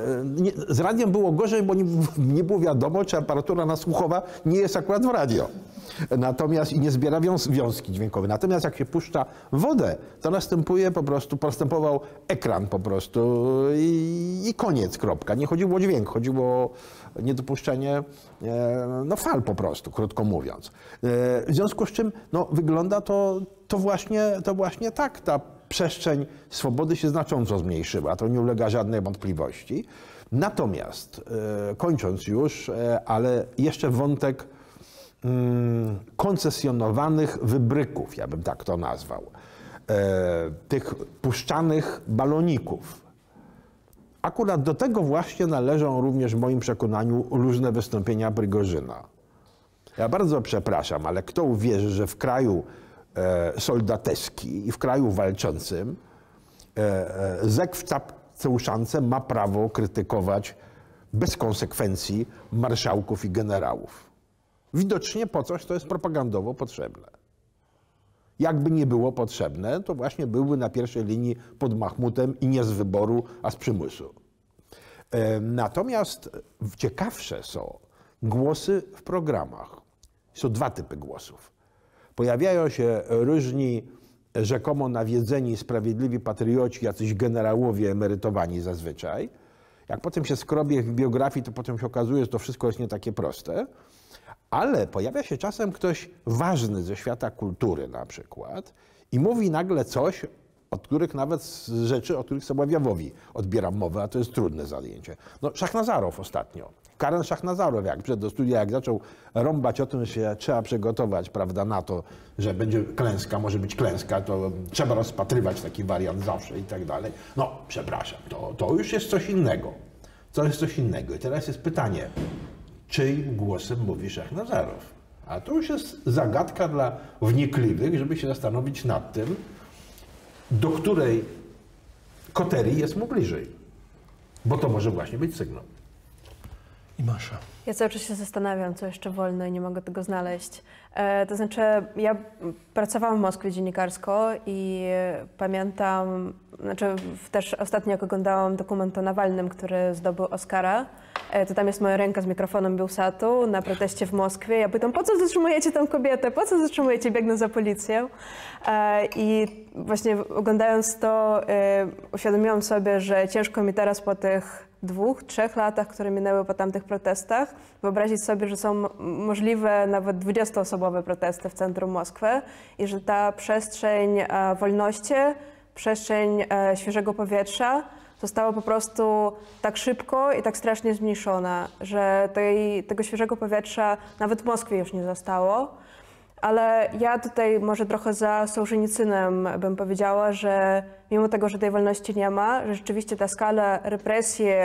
Z radiem było gorzej, bo nie, nie było wiadomo, czy aparatura nasłuchowa nie jest akurat w radio. Natomiast i nie zbiera wiąz, wiązki dźwiękowe. Natomiast jak się puszcza wodę, to następuje po prostu, postępował ekran po prostu i, i koniec, kropka. Nie chodziło o dźwięk, chodziło o niedopuszczenie no, fal po prostu, krótko mówiąc. W związku z czym no, wygląda to, to, właśnie, to właśnie tak. Ta przestrzeń swobody się znacząco zmniejszyła, to nie ulega żadnej wątpliwości. Natomiast, kończąc już, ale jeszcze wątek koncesjonowanych wybryków, ja bym tak to nazwał, e, tych puszczanych baloników. Akurat do tego właśnie należą również w moim przekonaniu różne wystąpienia Prigorzyna. Ja bardzo przepraszam, ale kto uwierzy, że w kraju e, soldateski i w kraju walczącym e, e, zek w czapce uszance ma prawo krytykować bez konsekwencji marszałków i generałów. Widocznie po coś, to jest propagandowo potrzebne. Jakby nie było potrzebne, to właśnie byłby na pierwszej linii pod Mahmutem i nie z wyboru, a z przymusu. Natomiast ciekawsze są głosy w programach. Są dwa typy głosów. Pojawiają się różni rzekomo nawiedzeni, sprawiedliwi patrioci, jacyś generałowie emerytowani zazwyczaj. Jak potem się skrobie w biografii, to potem się okazuje, że to wszystko jest nie takie proste. Ale pojawia się czasem ktoś ważny ze świata kultury na przykład i mówi nagle coś, od których nawet rzeczy, od których Sołowiowowi odbieram mowę, a to jest trudne zajęcie. No, Szachnazarow ostatnio. Karen Szachnazarow, jak przyszedł do studia, jak zaczął rąbać o tym, że się trzeba przygotować, prawda, na to, że będzie klęska, może być klęska, to trzeba rozpatrywać taki wariant zawsze i tak dalej. No, przepraszam, to, to już jest coś innego. To jest coś innego. I teraz jest pytanie, czyim głosem mówi Szachnazarow? A to już jest zagadka dla wnikliwych, żeby się zastanowić nad tym, do której koterii jest mu bliżej. Bo to może właśnie być sygnał. I Masza. Ja cały czas się zastanawiam, co jeszcze wolne i nie mogę tego znaleźć. E, to znaczy, ja pracowałam w Moskwie dziennikarsko i pamiętam, znaczy też ostatnio jak oglądałam dokument o Nawalnym, który zdobył Oscara, e, to tam jest moja ręka z mikrofonem Biełsatu na proteście w Moskwie. Ja pytam, po co zatrzymujecie tę kobietę? Po co zatrzymujecie? Biegnę za policją. E, I właśnie oglądając to, e, uświadomiłam sobie, że ciężko mi teraz po tych dwóch, trzech latach, które minęły po tamtych protestach, wyobrazić sobie, że są możliwe nawet dwudziestoosobowe protesty w centrum Moskwy i że ta przestrzeń e, wolności, przestrzeń e, świeżego powietrza została po prostu tak szybko i tak strasznie zmniejszona, że tej, tego świeżego powietrza nawet w Moskwie już nie zostało. Ale ja tutaj może trochę za Sołżenicynem bym powiedziała, że mimo tego, że tej wolności nie ma, że rzeczywiście ta skala represji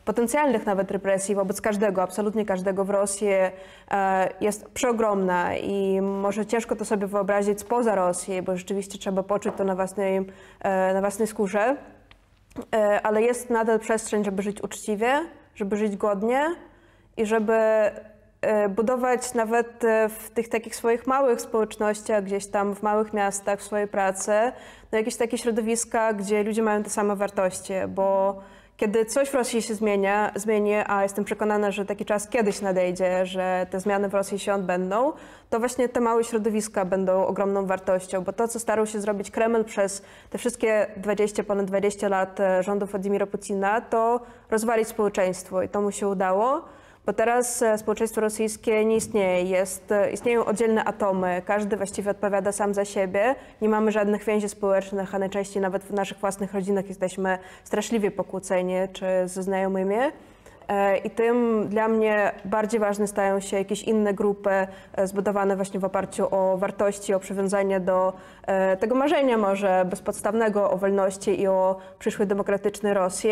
potencjalnych nawet represji wobec każdego, absolutnie każdego w Rosji jest przeogromna i może ciężko to sobie wyobrazić spoza Rosji, bo rzeczywiście trzeba poczuć to na własnej, na własnej skórze, ale jest nadal przestrzeń, żeby żyć uczciwie, żeby żyć godnie i żeby budować nawet w tych takich swoich małych społecznościach, gdzieś tam w małych miastach, w swojej pracy, no jakieś takie środowiska, gdzie ludzie mają te same wartości, bo kiedy coś w Rosji się zmienia, zmieni, a jestem przekonana, że taki czas kiedyś nadejdzie, że te zmiany w Rosji się odbędą, to właśnie te małe środowiska będą ogromną wartością, bo to, co starał się zrobić Kreml przez te wszystkie dwadzieścia, ponad dwadzieścia lat rządów Władimira Putina, to rozwalić społeczeństwo i to mu się udało. Bo teraz społeczeństwo rosyjskie nie istnieje, jest, istnieją oddzielne atomy, każdy właściwie odpowiada sam za siebie, nie mamy żadnych więzi społecznych, a najczęściej nawet w naszych własnych rodzinach jesteśmy straszliwie pokłóceni czy ze znajomymi. I tym dla mnie bardziej ważne stają się jakieś inne grupy zbudowane właśnie w oparciu o wartości, o przywiązanie do tego marzenia może bezpodstawnego o wolności i o przyszłej demokratycznej Rosji.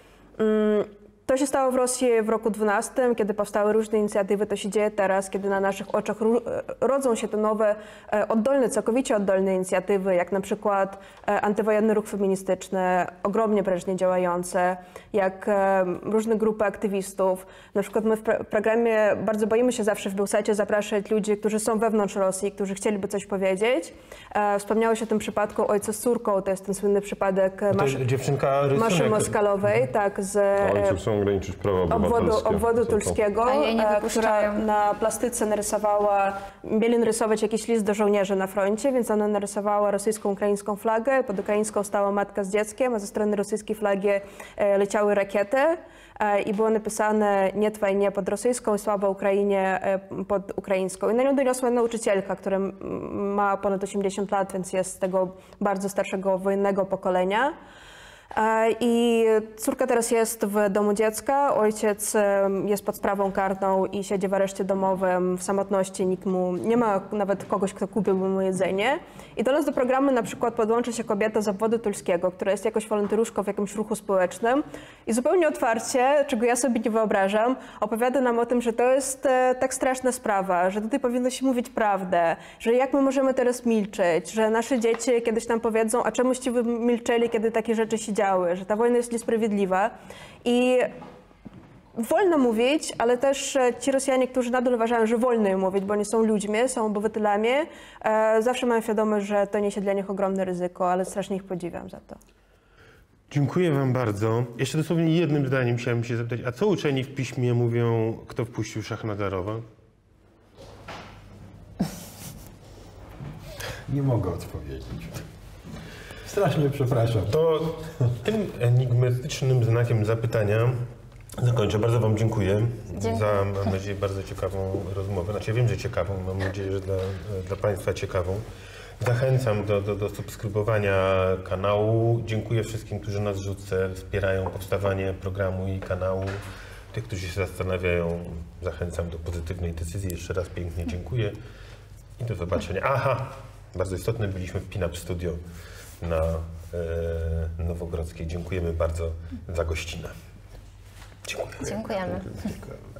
To się stało w Rosji w roku dwunastym, kiedy powstały różne inicjatywy. To się dzieje teraz, kiedy na naszych oczach rodzą się te nowe, oddolne, całkowicie oddolne inicjatywy, jak na przykład antywojenny ruch feministyczny, ogromnie prężnie działające, jak różne grupy aktywistów. Na przykład my w programie bardzo boimy się zawsze w Bielsecie zapraszać ludzi, którzy są wewnątrz Rosji, którzy chcieliby coś powiedzieć. Wspomniało się o tym przypadku ojca z córką, to jest ten słynny przypadek Maszy, dziewczynka Maszy Moskalowej, tak, z ograniczyć prawa obwodu, obwodu tulskiego, która na plastyce narysowała, mieli narysować jakiś list do żołnierzy na froncie, więc ona narysowała rosyjską-ukraińską flagę, pod ukraińską stała matka z dzieckiem, a ze strony rosyjskiej flagi leciały rakiety i było napisane nie wojnie pod rosyjską, sława Ukrainie pod ukraińską. I na nią doniosła nauczycielka, która ma ponad osiemdziesiąt lat, więc jest z tego bardzo starszego wojennego pokolenia. I córka teraz jest w domu dziecka, ojciec jest pod sprawą karną i siedzi w areszcie domowym w samotności, nikt mu nie ma nawet kogoś, kto kupiłby mu jedzenie. I do nas do programu na przykład podłączy się kobieta z obwodu tulskiego, która jest jakoś wolontariuszką w jakimś ruchu społecznym i zupełnie otwarcie, czego ja sobie nie wyobrażam, opowiada nam o tym, że to jest tak straszna sprawa, że tutaj powinno się mówić prawdę, że jak my możemy teraz milczeć, że nasze dzieci kiedyś nam powiedzą, a czemuście wy milczeli, kiedy takie rzeczy się działy, że ta wojna jest niesprawiedliwa i wolno mówić, ale też ci Rosjanie, którzy nadal uważają, że wolno im mówić, bo oni są ludźmi, są obywatelami, zawsze mają świadomość, że to niesie dla nich ogromne ryzyko, ale strasznie ich podziwiam za to. Dziękuję wam bardzo. Jeszcze dosłownie jednym zdaniem chciałem się zapytać, a co uczeni w piśmie mówią, kto wpuścił Szahnazarowa? Nie mogę odpowiedzieć. Strasznie przepraszam. To tym enigmatycznym znakiem zapytania zakończę. Bardzo wam dziękuję, dziękuję za, mam nadzieję, bardzo ciekawą rozmowę. Znaczy, ja wiem, że ciekawą, mam nadzieję, że dla, dla państwa ciekawą. Zachęcam do, do, do subskrybowania kanału. Dziękuję wszystkim, którzy na zrzutce wspierają powstawanie programu i kanału. Tych, którzy się zastanawiają, zachęcam do pozytywnej decyzji. Jeszcze raz pięknie dziękuję i do zobaczenia. Aha, bardzo istotne, byliśmy w Pinup Studio na e, Nowogrodzkiej. Dziękujemy bardzo za gościnę. Dziękuję. Dziękujemy. Dziękuję.